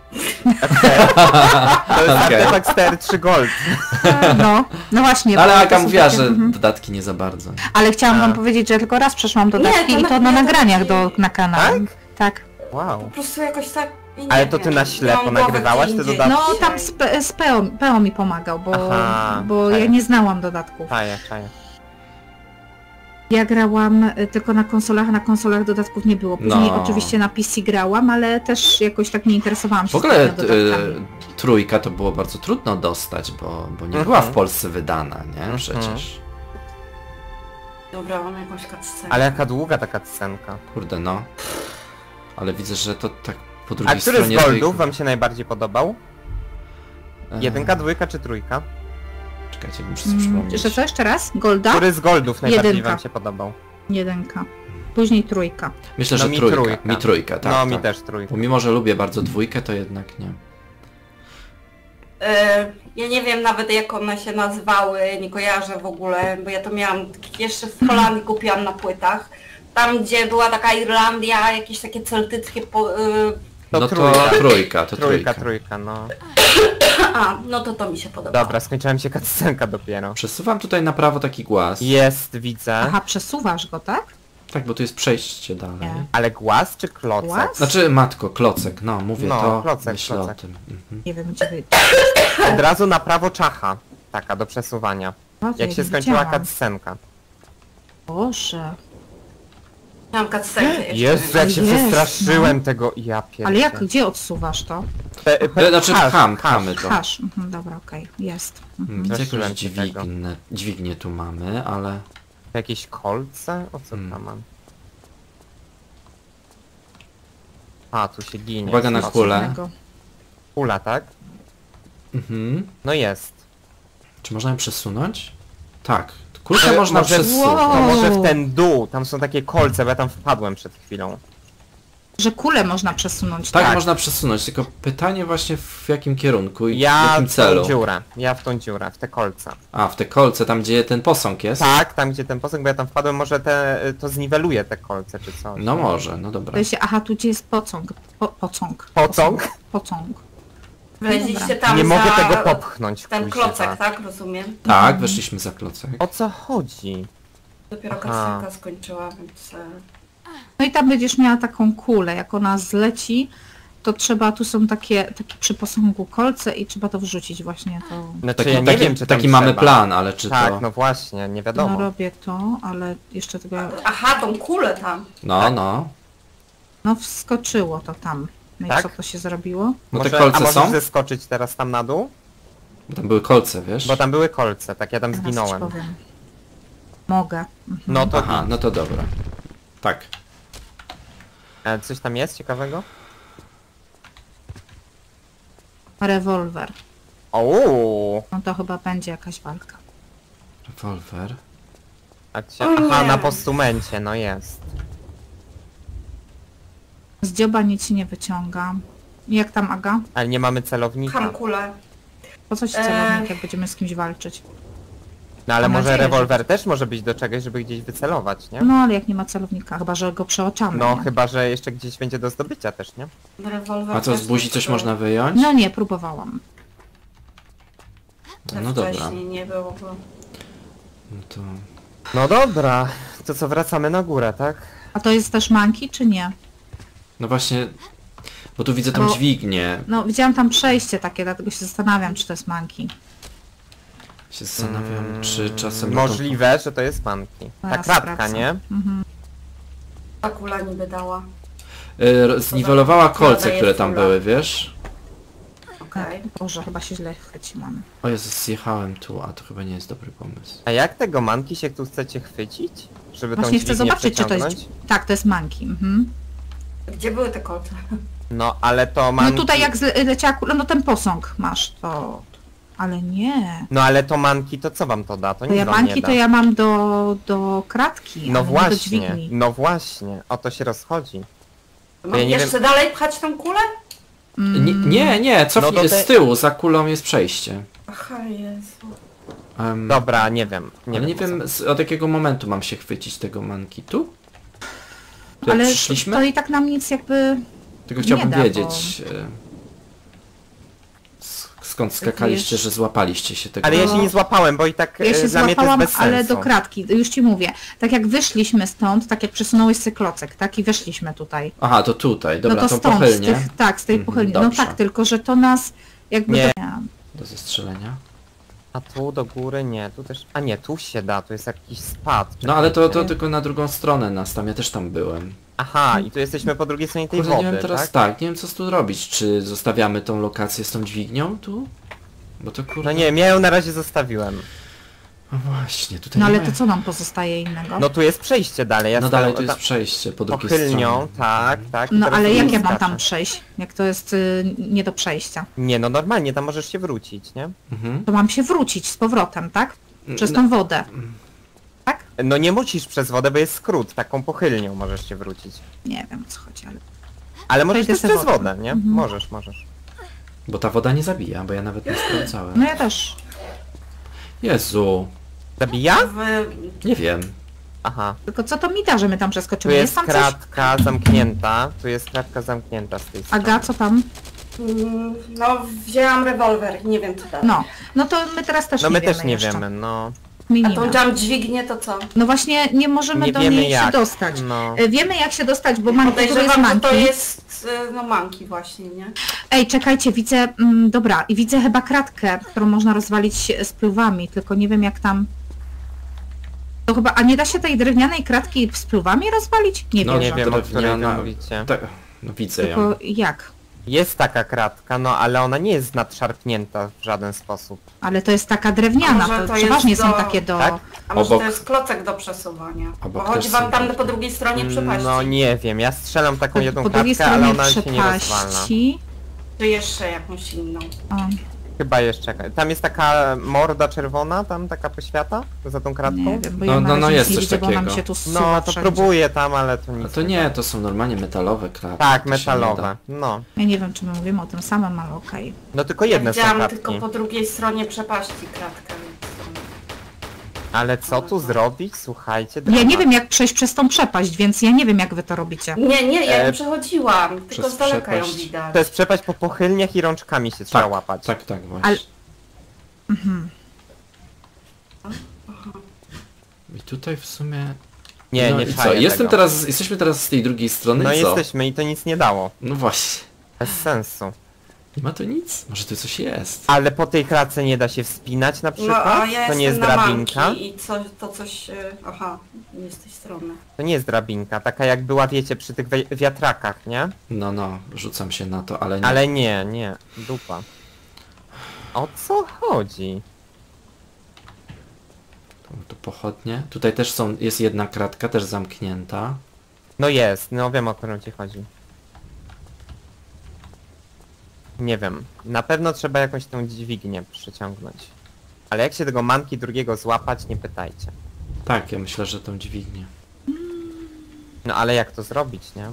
To jest Okej. artefakt Z T R trzy Gold. No, no właśnie. No, ale bo to Aga są mówiła, takie- że mhm. dodatki nie za bardzo. Ale chciałam A. wam powiedzieć, że tylko raz przeszłam dodatki Nie, to i na- to na ja nagraniach bardziej- do, na kanale. Tak? Tak. Wow. Po prostu jakoś tak... ja nie Ale to ty wiem, na ślepo miałam głowę nagrywałaś gdzie te indziej. dodatki? No tam z, P- z Peo, Peo mi pomagał, bo, Aha, bo ja tak. nie znałam dodatków. Czaję, czaję. Ja grałam y, tylko na konsolach, a na konsolach dodatków nie było. Później No. oczywiście na P C grałam, ale też jakoś tak nie interesowałam się W ogóle zbytnio t- dodatkami. e, trójka to było bardzo trudno dostać, bo, bo nie Mhm. była w Polsce wydana, nie? Mhm. Przecież. Dobra, mam jakąś cutscenę. Ale jaka długa taka scenka. Kurde no. Ale widzę, że to tak po A drugiej który z stronie... Goldów tej- wam się najbardziej podobał? E, Jedynka, dwójka czy trójka? Czekajcie, muszę sobie Mm, przypomnieć. jeszcze co, jeszcze raz? Golda? Który z Goldów najbardziej Jedynka. wam się podobał? Jedynka. Później trójka. Myślę, No że mi trójka. trójka. Mi trójka, tak. no tak. mi też trójka. Bo mimo, że lubię bardzo dwójkę, to jednak nie. E, ja nie wiem nawet jak one się nazywały, nie kojarzę w ogóle, bo ja to miałam jeszcze w Holandii kupiłam na płytach. Tam gdzie była taka Irlandia, jakieś takie celtyckie po, e, To no trójka. to trójka, to Trójka, trójka. trójka, no. A, no to to mi się podoba. Dobra, skończyłem się cutscenka dopiero. Przesuwam tutaj na prawo taki głaz. Jest, widzę. Aha, przesuwasz go, tak? Tak, bo tu jest przejście dalej. Nie. Ale głaz czy klocek? Głaz? Znaczy, matko, klocek, no, mówię No, to, klocek, myślę klocek. o tym. Mhm. Nie wiem gdzie wy... Od razu na prawo czacha. Taka do przesuwania. O, Jak ja się nie skończyła widziałam. cutscenka. Boże. Miałam cutscenkę jeszcze. Jezu, jak się Jest, przestraszyłem tego... Ja pierdolę. Ale jak, gdzie odsuwasz to? Pe, E, Znaczy, hasz, pcham, hasz. pchamy to. Hasz. Mhm, dobra, okej, jest. Mhm. Widzę jakąś Zraszyłem się tego. dźwignę, dźwignię tu mamy, ale... Jakieś kolce? O co Hmm. tam mam? A, tu się ginie. Uwaga na Coś kulę. Innego. Kula, tak? Mhm. No jest. Czy można ją przesunąć? Tak. Kulkę E, można może- przesunąć. Wow. To może w ten dół, tam są takie kolce, bo ja tam wpadłem przed chwilą. Że kulę można przesunąć, Tak, tak? można przesunąć, tylko pytanie właśnie w jakim kierunku i w Ja jakim w celu. tą dziurę, ja w tą dziurę, w te kolce. A, w te kolce, tam gdzie ten posąg jest? Tak, tam gdzie ten posąg, bo ja tam wpadłem, może te, to zniweluje te kolce czy coś. No może, no dobra. To się, aha, tu gdzie jest pocąg. Po, pocąg. Pocąg? Pocąg. Wleźliście Dobra. tam Nie za mogę tego popchnąć. ten kuźwa. klocek, tak? Rozumiem. Tak, weszliśmy za klocek. O co chodzi? Dopiero Aha. cutscenka skończyła, więc... e, No i tam będziesz miała taką kulę, jak ona zleci, to trzeba, tu są takie, takie przy posągu kolce i trzeba to wrzucić właśnie to. Znaczy Taki, ja nie taki, wiem, czy tam taki mamy trzeba. plan, ale czy Tak, to... no właśnie, nie No wiadomo. robię to, ale jeszcze tego, Aha, tą kulę tam. No, no. no wskoczyło to tam. No i Tak? co to się zrobiło? No Może, te kolce a możesz są? zeskoczyć teraz tam na dół? Bo tam były kolce, wiesz? Bo tam były kolce, tak ja tam Teraz ci zginąłem. powiem. Mogę. Mhm. No to Aha, no to dobra. Tak. E, coś tam jest ciekawego? Rewolwer. Ouu! No to chyba będzie jakaś walka. Rewolwer. A cia... O Aha, nie. na postumencie, no jest. Z dzioba nic się nie wyciąga. Jak tam, Aga? Ale nie mamy celownika. Kam kulę. Po co ci Eee. celownik, jak będziemy z kimś walczyć? No ale Mam może nadzieję, że- rewolwer też może być do czegoś, żeby gdzieś wycelować, nie? No ale jak nie ma celownika, chyba że go przeoczamy. No nie? chyba, że jeszcze gdzieś będzie do zdobycia też, nie? Rewolwer A co, też z buzi tak coś było. można wyjąć? No nie, próbowałam. No dobra. Wcześniej nie było. Bo... No to... No dobra, to co, wracamy na górę, tak? A to jest też manki, czy nie? No właśnie... Bo tu widzę tą Bo- dźwignię. No widziałam tam przejście takie, dlatego się zastanawiam, czy to jest manki. Się zastanawiam, Mm, czy czasem... na tą- Możliwe, że to jest manki. Ta Zaraz kratka, sprawdzę. nie? Mhm. Ta kula niby dała. Y, zniwelowała kolce, Daje które tam fula. były, wiesz? Okej. Boże, chyba się źle chwyciłam. O Jezus, zjechałem tu, a to chyba nie jest dobry pomysł. A jak tego manki się tu chcecie chwycić? Żeby Właśnie tą chcę dźwignię zobaczyć, czy to jest... przeciągnąć? Tak, to jest manki. Mhm. Gdzie były te kolce? No ale to No manki... tutaj jak zle- leciała kula, no ten posąg masz, to... Ale nie. No ale to manki, to co wam to da? To To nic ja wam nie manki da. to ja mam do, do kratki, No ale nie do właśnie, dźwigni. no właśnie, o to się rozchodzi. Mam ja nie jeszcze dalej pchać tą kulę? Mm. Nie, nie, nie, cofnij, No to te- z tyłu, za kulą jest przejście. Aha, Jezu. Um, Dobra, nie wiem. Nie ale nie wiem, wiem, z, od jakiego momentu mam się chwycić tego manki. Tu? Tu jak Ale przyszliśmy? to i tak nam nic jakby... Tylko chciałbym nie da, wiedzieć... e, s- Skąd skakaliście, Wiesz- że złapaliście się tego? Ale ja No. się nie złapałem, bo i tak Ja e, się dla mnie to jest złapałam, bez sensu. ale do kratki, już ci mówię. Tak jak wyszliśmy stąd, tak jak przesunąłeś cyklocek, tak i weszliśmy tutaj. Aha, to tutaj, dobra, no to tą stąd, z pochylnię tych, tak, z tej Mhm, pochylni. No dobrze. tak, tylko że to nas jakby... Nie. Do... do zestrzelenia. A tu do góry nie, tu też... A nie, tu się da, tu jest jakiś spad. No ale to, to Czekajcie. tylko na drugą stronę nas tam, ja też tam byłem. Aha, i tu jesteśmy po drugiej stronie tej Kurde, wody, nie wiem teraz tak? tak? nie wiem co tu robić, czy zostawiamy tą lokację z tą dźwignią tu? Bo to kurde... No nie, ja ją na razie zostawiłem. No właśnie, tutaj No ale nie ma... to co nam pozostaje innego? No tu jest przejście dalej, ja No stałem dalej to jest tam przejście po drugiej pochylnią, stronie. tak, tak. i No teraz ale tu jak ja mam skaczę. tam przejść, jak to jest y, nie do przejścia? Nie, no normalnie, tam możesz się wrócić, nie? Mhm. To mam się wrócić z powrotem, tak? Przez No, tą wodę. Tak? No nie musisz przez wodę, bo jest skrót, taką pochylnią możesz się wrócić. Nie wiem o co chodzi, ale... Ale możesz Przejdę też se przez wodą. wodę, nie? Mhm. Możesz, możesz. Bo ta woda nie zabija, bo ja nawet nie sprawdzałem. No ja też. Jezu, Zabija? Wy... nie wiem. Aha. Tylko co to mi da, że my tam Tu przeskoczymy? jest Jest tam coś? kratka zamknięta, tu jest kratka zamknięta z tej strony. Aga, co tam? Mm, No, wzięłam rewolwer, nie wiem co dalej. No. No to my teraz też No nie my wiemy też nie jeszcze. wiemy, no. A Minimy. tą jam dźwignię to co? No właśnie nie możemy Nie do wiemy niej jak. się dostać. No. E, Wiemy jak się dostać, bo manki to jest Podejrzewam, że to manki. jest, y, no manki właśnie, nie? Ej, czekajcie, widzę, mm, dobra, i widzę chyba kratkę, którą można rozwalić z pluwami, tylko nie wiem jak tam... To chyba, a nie da się tej drewnianej kratki z pluwami rozwalić? Nie No wiem. Nie wiem, o której wy drewniana- mówicie. Tak, no widzę ją. Tylko jak? Jest taka kratka, no ale ona nie jest nadszarpnięta w żaden sposób. Ale to jest taka drewniana, A może to, to przeważnie jest są do- takie do... tak? A może Obok- to jest klocek do przesuwania? obok Bo chodzi też wam są tam takie. po drugiej stronie przepaści. No nie wiem, ja strzelam taką Po, jedną po drugiej kratkę, ale stronie ona się nie rozwala. przepaści. Czy jeszcze jakąś inną? O, Chyba jeszcze. Tam jest taka morda czerwona, tam taka poświata za tą kratką? nie wiem, bo No, ja no, na no razie jest nic nie coś widzę, bo nam takiego. się tu zsuwa No to wszędzie. próbuję tam, ale to nic. A to nie, to są normalnie metalowe klapy. Tak, to się nie metalowe. da. No. Ja nie wiem, czy my mówimy o tym samym, ale okej. No tylko jedne są Widziałam kratki. tylko po drugiej stronie przepaści kratkę. Więc... Ale co tu zrobić? Słuchajcie, Ja nie dramat. wiem, jak przejść przez tą przepaść, więc ja nie wiem, jak wy to robicie. Nie, nie, ja E, nie przechodziłam, tylko przez z daleka ją przepaść. widać. To jest przepaść po pochylniach i rączkami się trzeba Tak, łapać. tak, tak właśnie. Ale- Mhm. I tutaj w sumie... Nie, no nie i co? czaję Jestem tego. teraz, jesteśmy teraz z tej drugiej strony No i co? jesteśmy i to nic nie dało. No właśnie. Bez sensu. Nie ma tu nic? Może tu coś jest? Ale po tej klatce nie da się wspinać na No przykład? a ja to nie jest jestem na drabinka? manki i co, to coś... y, Aha, nie z tej strony. To nie jest drabinka, taka jak była, wiecie, przy tych wi- wiatrakach, nie? No, no, rzucam się na to, ale nie. Ale nie, nie, dupa. O co chodzi? To Tu pochodnie. Tutaj też są, jest jedna kratka, też zamknięta. No jest, no wiem, o którą ci chodzi. Nie wiem. Na pewno trzeba jakąś tą dźwignię przyciągnąć. Ale jak się tego manki drugiego złapać, nie pytajcie. Tak, ja myślę, że tą dźwignię. No ale jak to zrobić, nie?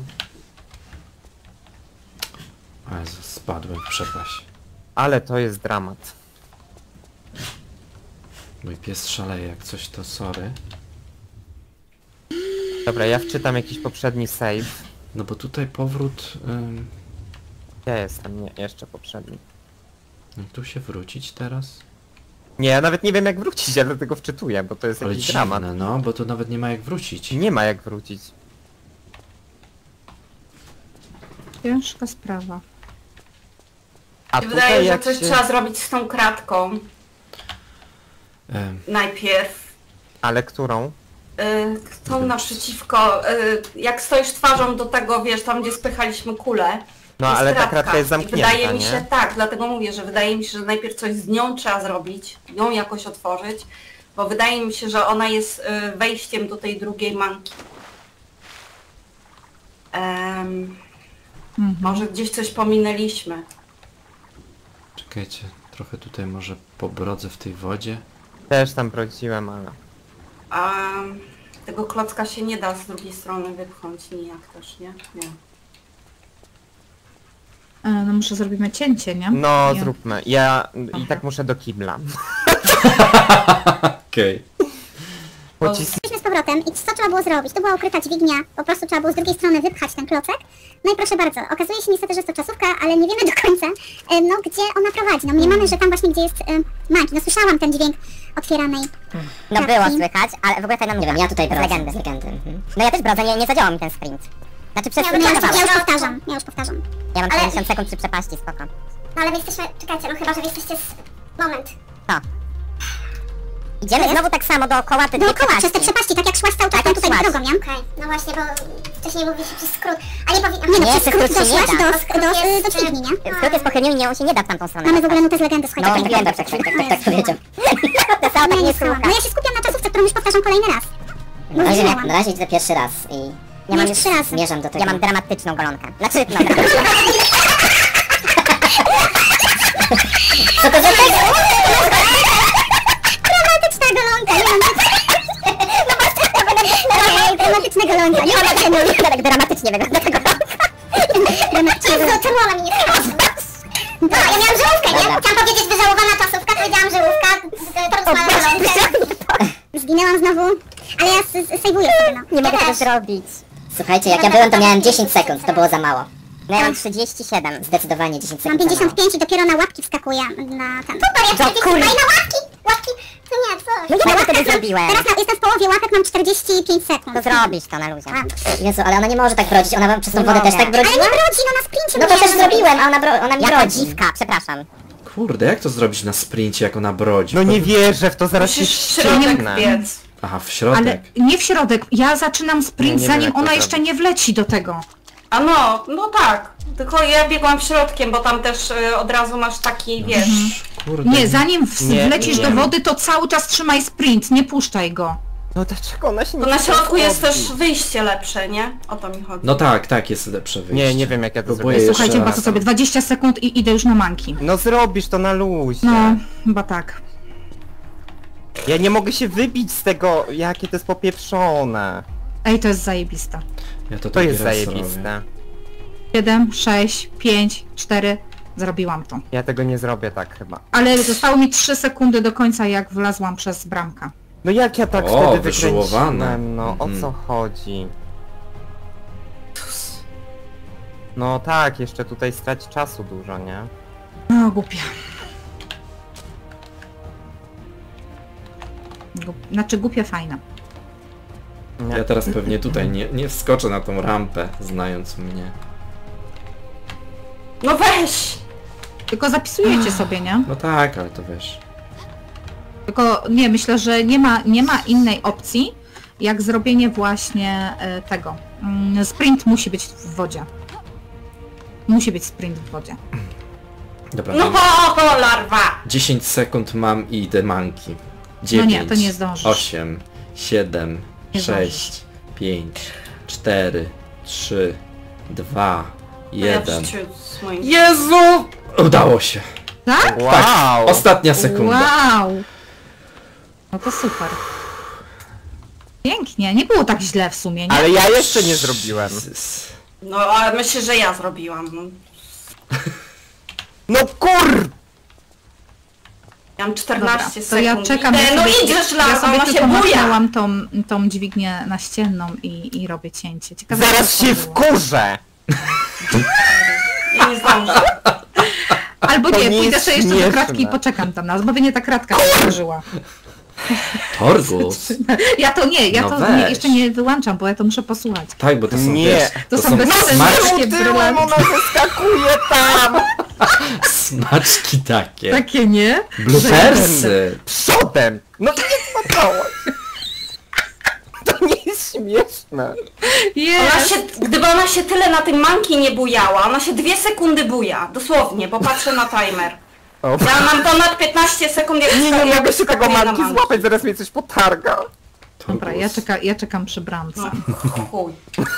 O Jezu, spadłem w przepaść. Ale to jest dramat. Mój pies szaleje, jak coś to sorry. Dobra, ja wczytam jakiś poprzedni save. No bo tutaj powrót... Ym... Ja jestem, nie, jeszcze poprzedni. Jak tu się wrócić teraz? Nie, ja nawet nie wiem jak wrócić, ja dlatego wczytuję, bo to jest Ale jakiś dziwne, dramat. no, bo tu nawet nie ma jak wrócić. Nie ma jak wrócić. Ciężka sprawa. A Mi tutaj wydaje, że jak coś się... trzeba zrobić z tą kratką. Ym, Najpierw. Ale którą? Y, tą naprzeciwko, y, jak stoisz twarzą do tego, wiesz, tam gdzie spychaliśmy kulę. No jest ale ta kratka jest I zamknięta, wydaje mi nie? się, tak, dlatego mówię, że wydaje mi się, że najpierw coś z nią trzeba zrobić, ją jakoś otworzyć, bo wydaje mi się, że ona jest y, wejściem do tej drugiej manki. Em, Mhm. może gdzieś coś pominęliśmy. czekajcie, trochę tutaj może pobrodzę w tej wodzie. Też tam wróciłem, ale... A tego klocka się nie da z drugiej strony wypchnąć nijak też, nie? Nie. E, No może zrobimy cięcie, nie? No, Ja- zróbmy. Ja i Aha. tak muszę do kibla. Okej. Pocis... Jesteśmy z powrotem i co trzeba było zrobić? To była ukryta dźwignia, po prostu trzeba było z drugiej strony wypchać ten klocek. No i proszę bardzo, okazuje się niestety, że jest to czasówka, ale nie wiemy do końca, e, no gdzie ona prowadzi. No mniemamy, że tam właśnie gdzie jest e, manki. No słyszałam ten dźwięk otwieranej No kratki. było słychać, ale w ogóle to nam nie wiem, ja tutaj brodzę. Legendy. Z legendy. Mhm. No ja też brodzę, nie, nie zadziałał mi ten sprint. Znaczy przez Ja, nie ja, już, zadziałał. ja już powtarzam, ja już powtarzam. Ja mam ale- pięćdziesiąt sekund przy przepaści, spoko. No ale my jesteśmy, czekajcie, no chyba, że wy jesteście z... Moment. To. Idziemy znowu tak samo dookoła te dwie Dookoła, przepaści. przez te przepaści, tak jak szłaś cały czas Tak tam jak tutaj szłaś. drogą, nie? Okej, no właśnie, bo wcześniej mówiliście przez skrót. A nie powinna... Nie, no Nie, przez przez skrót skrót się nie doszłaś da. do, do, do, do dźwigni, nie? Skrót jest pochylniony, nie, on się nie da w tamtą stronę. Mamy w ogóle nutę z legendy, słuchajcie. No, tak, mówiłem, tak, tak, tak, tak, tak, Tak powiedział. To samo No tak ja nie nie słucham. słucha. No ja się skupiam na czasówce, którą już powtarzam kolejny raz. Na razie, Mówiłam. na razie idę pierwszy raz i Ja mam już trzy razy. zmierzam do tego. Ja mam dramatyczną golonkę. Znaczy, no, dramatyczną. Co to za tekst? Dramatyczna golonka, nie mam... Okej, dramatyczna golonka, nie mam oceny. Tak dramatycznie wygląda ta golonka. Dramatyczna golonka. Czemu ona mi nie wchodzi? No, ja miałam żółwkę, nie? Dobra. Chciałam powiedzieć wyżałowana czasówka, powiedziałam żółwka, to ma golonkę. Zginęłam znowu, ale ja s- s- sejwuję sobie, no. Nie Ja mogę tego też. zrobić. Słuchajcie, jak ja byłem, to miałem dziesięć sekund, to było za mało. No ja mam trzydzieści siedem. Zdecydowanie dziesięć Mam sekund za pięćdziesiąt mało. pięć i dopiero na łapki wskakuję na ten... Super, ja Do kuli. na łapki! Łapki! To nie, coś. No ja Na to wtedy łapkach mam- zrobiłem. Teraz na, jestem w połowie łapek, mam czterdzieści pięć sekund. To zrobisz to na luzie. A, Jezu, ale ona nie może tak brodzić, ona wam przez tą Nie wodę też mogę. tak Ale brodziła? nie brodzi, no na sprincie No to musiałam też zrobić. zrobiłem, a ona, bro ona mi Jaka brodzi. dziwka, przepraszam. Kurde, jak to zrobić na sprincie, jak ona brodzi? No nie wierzę w to, zaraz się Musisz w środek ścieknę. biec. Aha, w Ale środek. nie w środek. Ja zaczynam sprint, Nie, nie wiem, zanim jak to ona jeszcze zrobić. nie wleci do tego. A no, no tak. Tylko ja biegłam środkiem, bo tam też y, od razu masz taki, wiesz... Kurde. Nie, zanim w- Nie, wlecisz nie. do wody, to cały czas trzymaj sprint, nie puszczaj go. No dlaczego ona się nie To na chce środku jest zrobić? też wyjście lepsze, nie? O to mi chodzi. No tak, tak, jest lepsze wyjście. Nie, nie wiem jak ja to Próbuję zrobię. jeszcze Słuchajcie, raz. patrzę sobie dwadzieścia sekund i idę już na manki. No zrobisz to na luzie. No, chyba tak. Ja nie mogę się wybić z tego, jakie to jest popieprzone. Ej, to jest zajebiste. Ja to, To taki jest raz zajebiste. robię. siedem, sześć, pięć, cztery. Zrobiłam to. Ja tego nie zrobię tak chyba. Ale zostało mi trzy sekundy do końca, jak wlazłam przez bramkę. No jak ja tak O, wtedy wyżyłowane. wykręciłem, no o Mhm. co chodzi? No tak, jeszcze tutaj strać czasu dużo, nie? No, głupia. Głup... Znaczy głupia, fajna. nie. Ja teraz pewnie tutaj nie, nie wskoczę na tą rampę, znając mnie. No weź! Tylko zapisujecie sobie, nie? No tak, ale to wiesz. Tylko nie, myślę, że nie ma, nie ma innej opcji, jak zrobienie właśnie e, tego. Mm, Sprint musi być w wodzie. Musi być sprint w wodzie. Dobra, No mam ho, ho, larwa! dziesięć sekund mam i idę manki. dziewięć, nie, to nie zdążysz. osiem, siedem, Nie sześć, pięć, cztery, trzy, dwa, jeden. Jezu! Udało się. Tak? Wow! Tak, ostatnia sekunda. Wow! No to super. Pięknie, nie było tak źle w sumie, nie? Ale ja jeszcze nie zrobiłem. No ale myślę, że ja zrobiłam. No. No kur... Miałam Dobra, czternaście to sekund. ja czekam, Idę, ja no sobie, idziesz, ja Laura, sobie ona tylko się buja. machnęłam tą, tą dźwignię naścienną i, i robię cięcie. Ciekawe, Zaraz co to się było. wkurzę! Ja nie zdążę. Albo To nie, nie pójdę jest sobie jeszcze do śmieszne. kratki i poczekam tam na nas, bo by nie ta kratka się otworzyła. Torgus. Ja to nie, ja No to weź. nie, jeszcze nie wyłączam, bo ja to muszę posłuchać. Tak, bo to są, Nie. wiesz, To to są są bezsensowne smaczki, Tyłem ona zeskakuje tam! smaczki takie. Takie nie? Bloopersy. Przodem! No nie spadało! To nie jest śmieszne. Ona Jest. się, gdyby ona się tyle na tym manki nie bujała, ona się dwie sekundy buja. Dosłownie, bo patrzę na timer. O, Ja mam ponad piętnaście sekund, jak nie, nie jak mogę się tego skakuję na manki złapać, zaraz mnie coś potarga. Dobra, ja, czeka, ja czekam przy bramce. No, chuj.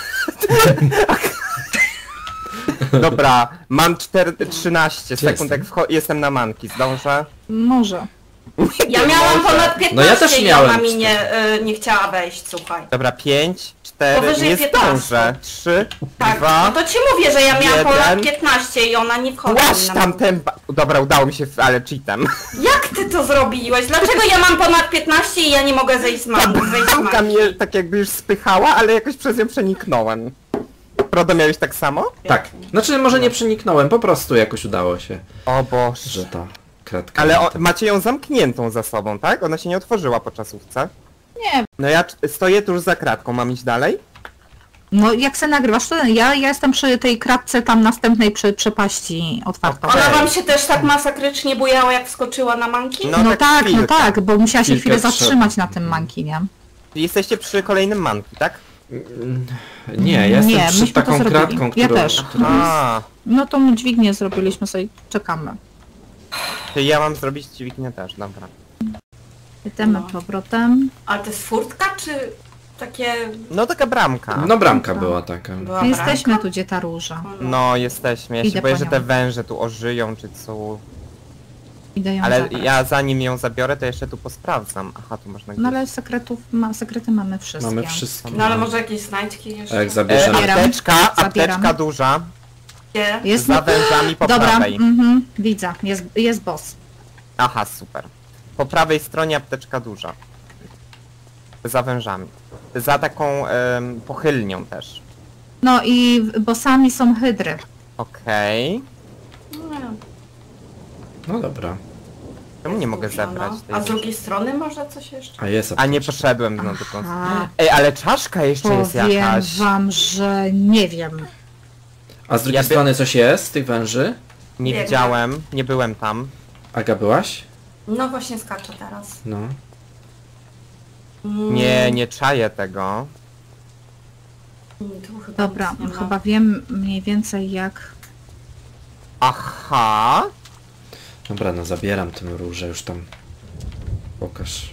Dobra, mam cztery, trzynaście Gdzie sekund, jak wcho- jestem na manki, zdążę? Może. Ja miałam ponad piętnaście No ja też i miałem ona mi nie, y, nie chciała wejść, słuchaj. Dobra, pięć, cztery, Powyżej nie piętnaście. zdążę. trzy, Tak, dwa, no to ci mówię, że ja miałam jeden. ponad piętnaście i ona nie wchodzi łaź na tam ten ba- Dobra, udało mi się, ale cheatem. Jak ty to zrobiłeś? Dlaczego ja mam ponad piętnaście i ja nie mogę zejść z Ta manki? Zejść z bramka manki? mnie tak jakby już spychała, ale jakoś przez nią przeniknąłem. Prodo, miałeś tak samo? Tak. Znaczy może nie przeniknąłem, po prostu jakoś udało się, O Boże. że ta kratka... Ale o, macie ją zamkniętą za sobą, tak? Ona się nie otworzyła po czasówce. Nie. No ja c- stoję tuż za kratką, mam iść dalej? No jak se nagrywasz, to ja, ja jestem przy tej kratce tam następnej przy przepaści otwartą. Okej. Ona wam się też tak masakrycznie bujała, jak wskoczyła na manki? No No, tak tak, no chwilkę. tak, bo musiała się Chwilkę chwilę trzeba. zatrzymać na tym manki, nie? Jesteście przy kolejnym manki, tak? Nie, ja jestem Nie, przy myśmy to taką zrobili. kratką, Ja którą... też. którą- A, No tą dźwignię zrobiliśmy sobie, czekamy. czyli ja mam zrobić dźwignię też, dobra. Idziemy No. powrotem. Ale to jest furtka, czy takie... No taka bramka. No bramka była taka. Była My jesteśmy bramka? tu, gdzie ta róża. No jesteśmy, ja się Idę boję, po że nią. te węże tu ożyją, czy co. Idę ją Ale zabrać. ja zanim ją zabiorę, to jeszcze tu posprawdzam. Aha, tu można No gdzieś... ale sekretów, ma, sekrety mamy wszystkie. Mamy wszystkie. No ale może jakieś znajdźki jeszcze? A jak E, zabierzemy... Zabieram. apteczka, Zabieram. apteczka duża, Gdzie? Jest... za wężami po Dobra, prawej. mhm, widzę, jest, jest boss. Aha, super. Po prawej stronie apteczka duża. Za wężami. Za taką em, pochylnią też. No i bossami są hydry. Okej. Nie. No dobra. Czemu nie mogę No, zebrać no. tej... A z drugiej strony może coś jeszcze? A jest A nie apteczka. poszedłem na taką... A, Ej, ale czaszka jeszcze jest powiem jakaś. wam, że nie wiem. A z drugiej Ja by- strony coś jest z tych węży? Nie Biegnę. widziałem, nie byłem tam. Aga, byłaś? No właśnie skaczę teraz. No. Mm, Nie, nie czaję tego. mm, tu chyba Dobra, nic nie ma. chyba wiem mniej więcej jak... Aha. Dobra, no zabieram tę różę, już tam... Pokaż.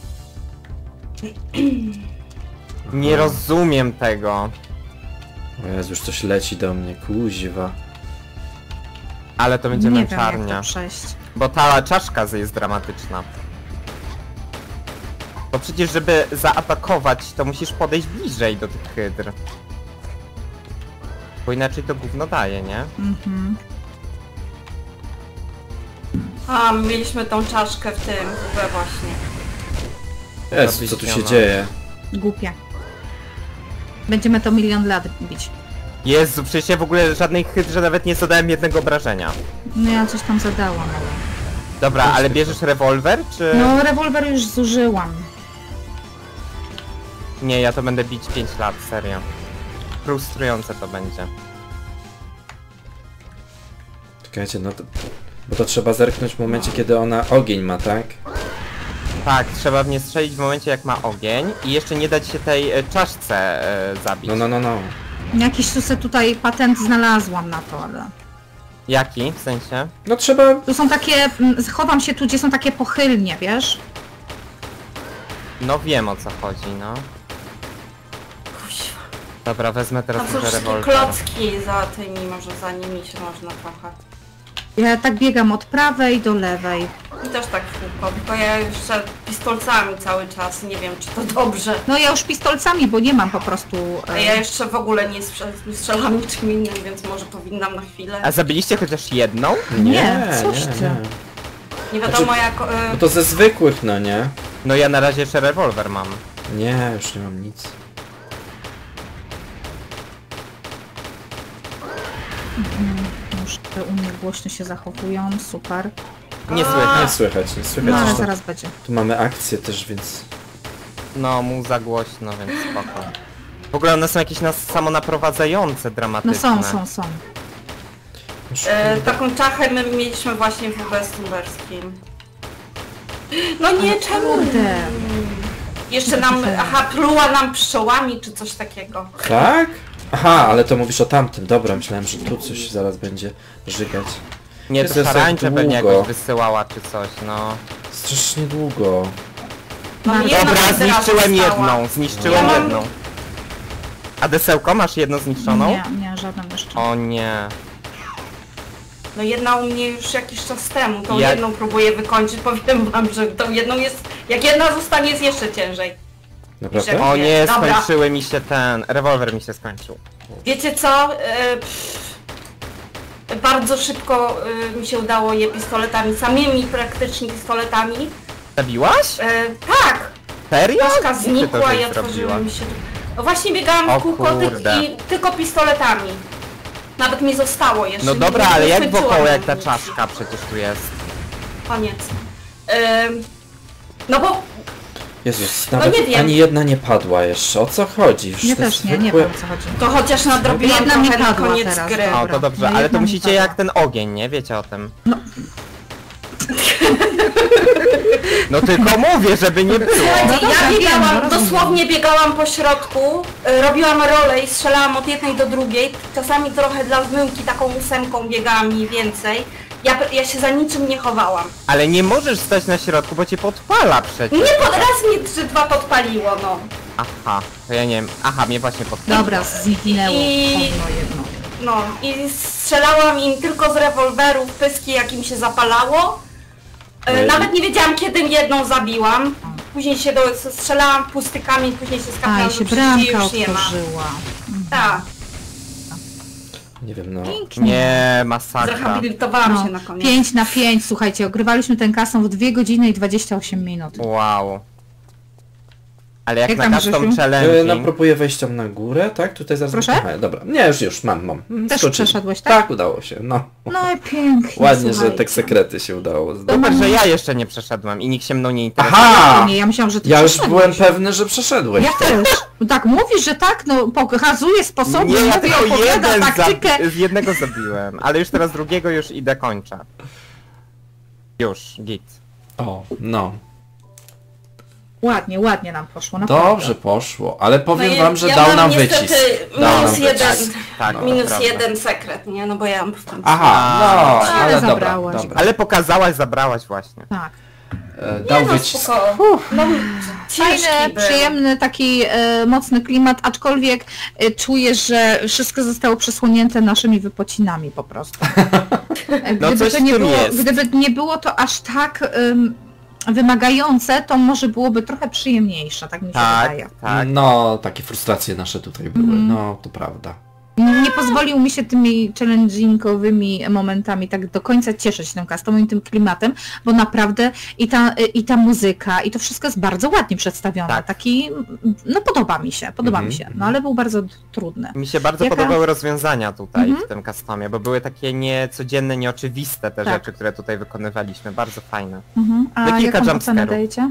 Nie rozumiem tego. O Jezu, już coś leci do mnie, kuźwa. Ale to będzie Nie wiem jak męczarnia. to przejść. Bo ta czaszka jest dramatyczna. Bo przecież żeby zaatakować, to musisz podejść bliżej do tych hydr. Bo inaczej to gówno daje, nie? Mhm. A, mieliśmy tą czaszkę w tym, we właśnie. Jezu, co tu się Zabiściana. dzieje? Głupie. Będziemy to milion lat bić. Jezu, przecież ja w ogóle żadnej hydrze nawet nie zadałem jednego obrażenia. No ja coś tam zadałam, ale... Dobra, ale bierzesz rewolwer, czy... No rewolwer już zużyłam. Nie, ja to będę bić pięć lat, serio. Frustrujące to będzie. Czekajcie, no to... Bo to trzeba zerknąć w momencie, kiedy ona ogień ma, tak? Tak, trzeba w nie strzelić w momencie jak ma ogień i jeszcze nie dać się tej e, czaszce e, zabić. No, no, no, no. Jakiś tu se tutaj patent znalazłam na to, ale... Jaki? W sensie? No trzeba... Tu są takie... mm, Chowam się tu, gdzie są takie pochylnie, wiesz? No wiem o co chodzi, no. Kuźwa. Dobra, wezmę teraz Tam są może wszystkie rewolwer. klocki za tymi, może za nimi się można trochę. Ja tak biegam od prawej do lewej. I też tak w kółko, tylko ja jeszcze pistolcami cały czas, nie wiem czy to dobrze. No ja już pistolcami, bo nie mam po prostu... A E, ja jeszcze w ogóle nie, strzel nie strzelam niczym innym, więc może powinnam na chwilę. A zabiliście chociaż jedną? nie, coś ty. Nie wiadomo Znaczy- jak... No Y to ze zwykłych, no nie? No ja na razie jeszcze rewolwer mam. Nie, już nie mam nic. Już te u mnie głośno się zachowują, super. Nie A. słychać. Nie słychać, nie słychać. No ale Zresztą zaraz będzie. tu mamy akcję też, więc... No, mu za głośno, więc spoko. W ogóle one są jakieś nas samonaprowadzające, No dramatyczne. są, są, są. Już, y taką czachę my mieliśmy właśnie w U B Stumberskim. No nie, czemu? Kurde. Jeszcze nam, aha, pluła nam pszczołami czy coś takiego. Tak? Aha, ale to mówisz o tamtym. Dobra, myślałem, że tu coś zaraz będzie żygać. Nie, Jest to jak szarańcze pewnie długo. jakoś wysyłała czy coś, no. Strasznie długo. No, Dobra, jedna Dobra, bandera zniszczyłem została. jedną, zniszczyłem Ja mam- jedną. A desełko masz jedną zniszczoną? Nie, nie, żadną jeszcze. O nie. No jedna u mnie już jakiś czas temu, tą Ja- jedną próbuję wykończyć, powiem wam, że tą jedną jest, jak jedna zostanie jest jeszcze ciężej. Naprawdę? O nie, Dobra. skończyły mi się ten... Rewolwer mi się skończył. Wiecie co? E, pff, bardzo szybko e, mi się udało je pistoletami, samymi praktycznie pistoletami. Zabiłaś? E, tak! Serio? Paczka Jak ty to znikła żeś i zrobiła? otworzyły mi się... No właśnie biegałam O w kółko ty kurde. i tylko pistoletami. Nawet mi zostało jeszcze. No nie- dobra, nie ale jak skończyłam wokoło jak ta amunicji. czaszka przecież tu jest? Koniec. Ym, no bo Jezus, No nawet nie wiem. ani jedna nie padła jeszcze. O co chodzi? Już Ja te też nie, nie zwykłe- wiem o co chodzi. to chociaż nadrobiłam Jedna mi trochę na padła koniec teraz, gry. dobra. O, to dobrze, No ale to jedna mi musicie padła. jak ten ogień, nie? Wiecie o tym. No. No tylko mówię, żeby nie było. Słuchajcie, No dobra, ja wiem, biegałam, no rozumiem. dosłownie biegałam po środku, y, robiłam rolę i strzelałam od jednej do drugiej, czasami trochę dla zmyłki taką ósemką biegałam mniej więcej. Ja, ja się za niczym nie chowałam. Ale nie możesz stać na środku, bo cię podpala przecież. Nie pod raz mnie trzy dwa podpaliło, no. Aha, to ja nie wiem. Aha, mnie właśnie podpaliło. Dobra, zginęło I- jedno jedno. No i strzelałam im tylko z rewolwerów, pyski jak im się zapalało. E, Ej. Nawet nie wiedziałam kiedy jedną zabiłam. Później się do, strzelałam pustykami, później się A, skapnęłam, i że się przecież bramka już nie ma. otworzyła. Tak, Nie wiem, no. Pięknie. Nie, masakra. zrehabilitowałam No, się na koniec. pięć na pięć, słuchajcie, ogrywaliśmy ten kasą w dwie godziny i dwadzieścia osiem minut. Wow. Ale jak, Jak na tam, custom Grzesiu? E, challenge. No, próbuję wejść tam na górę, tak? Tutaj zaraz... Proszę? Aha, dobra. Nie, już, już, mam, mam. Mm, Też skoczyłem. przeszedłeś, tak? Tak, udało się, no. No i pięknie, Ładnie, że słuchajcie. tak sekrety się udało zdobyć. Super, że ja jeszcze nie przeszedłem i nikt się mną nie interesuje. Aha! Nie, ja myślałam, że ty Ja już przeszedłeś. byłem pewny, że przeszedłeś. Ja też. No tak, mówisz, że tak, no pokazuje sposoby, Nie, ja mówi, tylko opowiada jeden taktykę. za, z jednego zabiłem, ale już teraz drugiego już idę kończę. Już, git. O, no. Ładnie, ładnie nam poszło, naprawdę. Dobrze poszło, ale powiem No ja- wam, że ja dał mam nam niestety wycisk. Dał nam minus jeden, wycisk. Tak, minus naprawdę. jeden sekret, nie? No bo ja mam w końcu. Aha, no, Ale ale dobra, zabrałaś. dobra. Ale pokazałaś, zabrałaś właśnie. Tak. E, Dał Nie no, wycisk. spoko. No, ciężki Fajny, był. przyjemny, taki e, mocny klimat, aczkolwiek e, czuję, że wszystko zostało przesłonięte naszymi wypocinami po prostu. E, No Gdyby, coś to w nie tym było, jest. gdyby nie było to aż tak em, wymagające, to może byłoby trochę przyjemniejsze, tak mi się Tak, wydaje. tak. No, takie frustracje nasze tutaj były, Mhm. no, to prawda. Nie pozwolił mi się tymi challengingowymi momentami tak do końca cieszyć tym customem i tym klimatem, bo naprawdę i ta, i ta muzyka, i to wszystko jest bardzo ładnie przedstawione. Tak. Taki, no podoba mi się, podoba Mhm, mi się, no mhm. ale był bardzo trudny. Mi się bardzo Jaka- podobały rozwiązania tutaj Mhm. w tym customie, bo były takie niecodzienne, nieoczywiste te Tak. rzeczy, które tutaj wykonywaliśmy. Bardzo fajne. Mhm. A No kilka jaką jumpscare'ów. ocenę dajecie?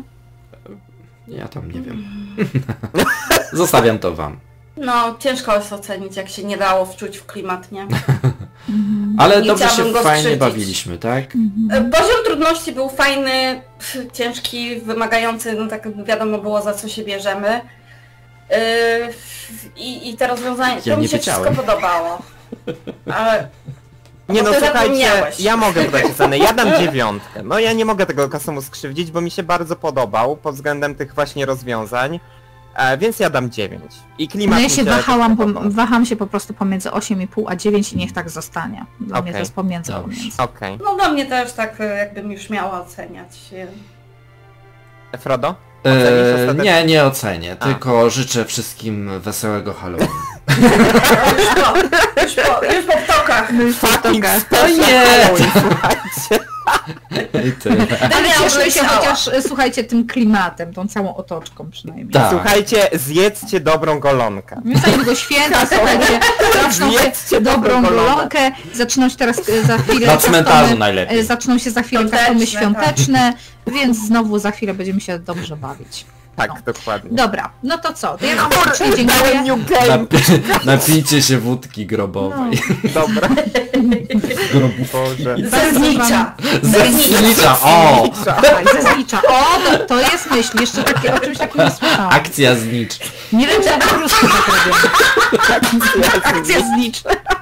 Ja tam nie wiem. Zostawiam to wam. No, ciężko jest ocenić, jak się nie dało wczuć w klimat, nie? Ale Nie dobrze się chciałabym go fajnie skrzywdzić. bawiliśmy, tak? E, Poziom trudności był fajny, pf, ciężki, wymagający, no tak wiadomo było za co się bierzemy. Yy, I, I te rozwiązania, Ja to nie mi się wiedziałem. wszystko podobało. Ale Nie Bo no, ty słuchajcie, zapomniałeś. ja mogę podać ocenę, ja dam dziewiątkę. No ja nie mogę tego kostiumu skrzywdzić, bo mi się bardzo podobał pod względem tych właśnie rozwiązań. E, więc ja dam dziewięć. I klimat No ja mi się wahałam, też pom- podobał. waham się po prostu pomiędzy osiem i pół a dziewięć i niech tak zostanie. Dla mnie Okej. to jest pomiędzy, Dobrze. pomiędzy. Okej. No dla mnie też tak e, jakbym już miała oceniać. e, Frodo? Ocenisz Eee, ostatecznie? nie, nie ocenię, A. tylko życzę wszystkim wesołego Halloween. Już po, już po, już po ptokach. Fucking O special nie! Halloween, słuchajcie. I tyle. Ale Ja cieszmy się obleciała. chociaż, e, słuchajcie, tym klimatem, tą całą otoczką przynajmniej. Tak. Słuchajcie, zjedzcie dobrą golonkę. Już za niedługo święta, słuchajcie, zaczną się Zjedzcie dobrą dobrą golonkę, zaczną się teraz e, za chwilę Na cmentarzu customy- najlepiej. e, zaczną się za chwilę Świąteczne, customy tak. świąteczne, więc znowu za chwilę będziemy się dobrze bawić. Tak, No. dokładnie. Dobra, no to co? To ja wam serdecznie dziękuję. New game! Napi- napijcie się wódki grobowej. Dobra. Boże. Ze znicza. Ze znicza, o! Tak, ze znicza. O, to, to jest myśl, jeszcze takie, o czymś takim nie słyszałam. Akcja znicz. Nie wiem, czy to po prostu tak robię. Akcja znicz.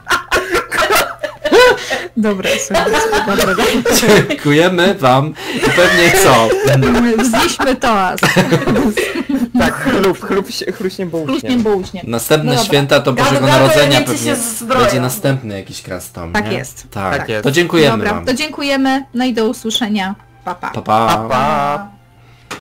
Dobra, słuchajcie, dobra, dobra. Dziękujemy wam i pewnie co? Wznieśmy toast. Tak, chlub, chlub się, chruśnie Kluśnie bułśnie. bułśnie. Następne No dobra. święta to Bożego Gadu, gadu, Narodzenia jajęcy pewnie się zbroją. będzie następny jakiś krastom, Tak nie? jest. Tak, Tak jest. to dziękujemy Dobra, wam. to dziękujemy, no i do usłyszenia. Pa, pa. Pa, pa. Pa, pa.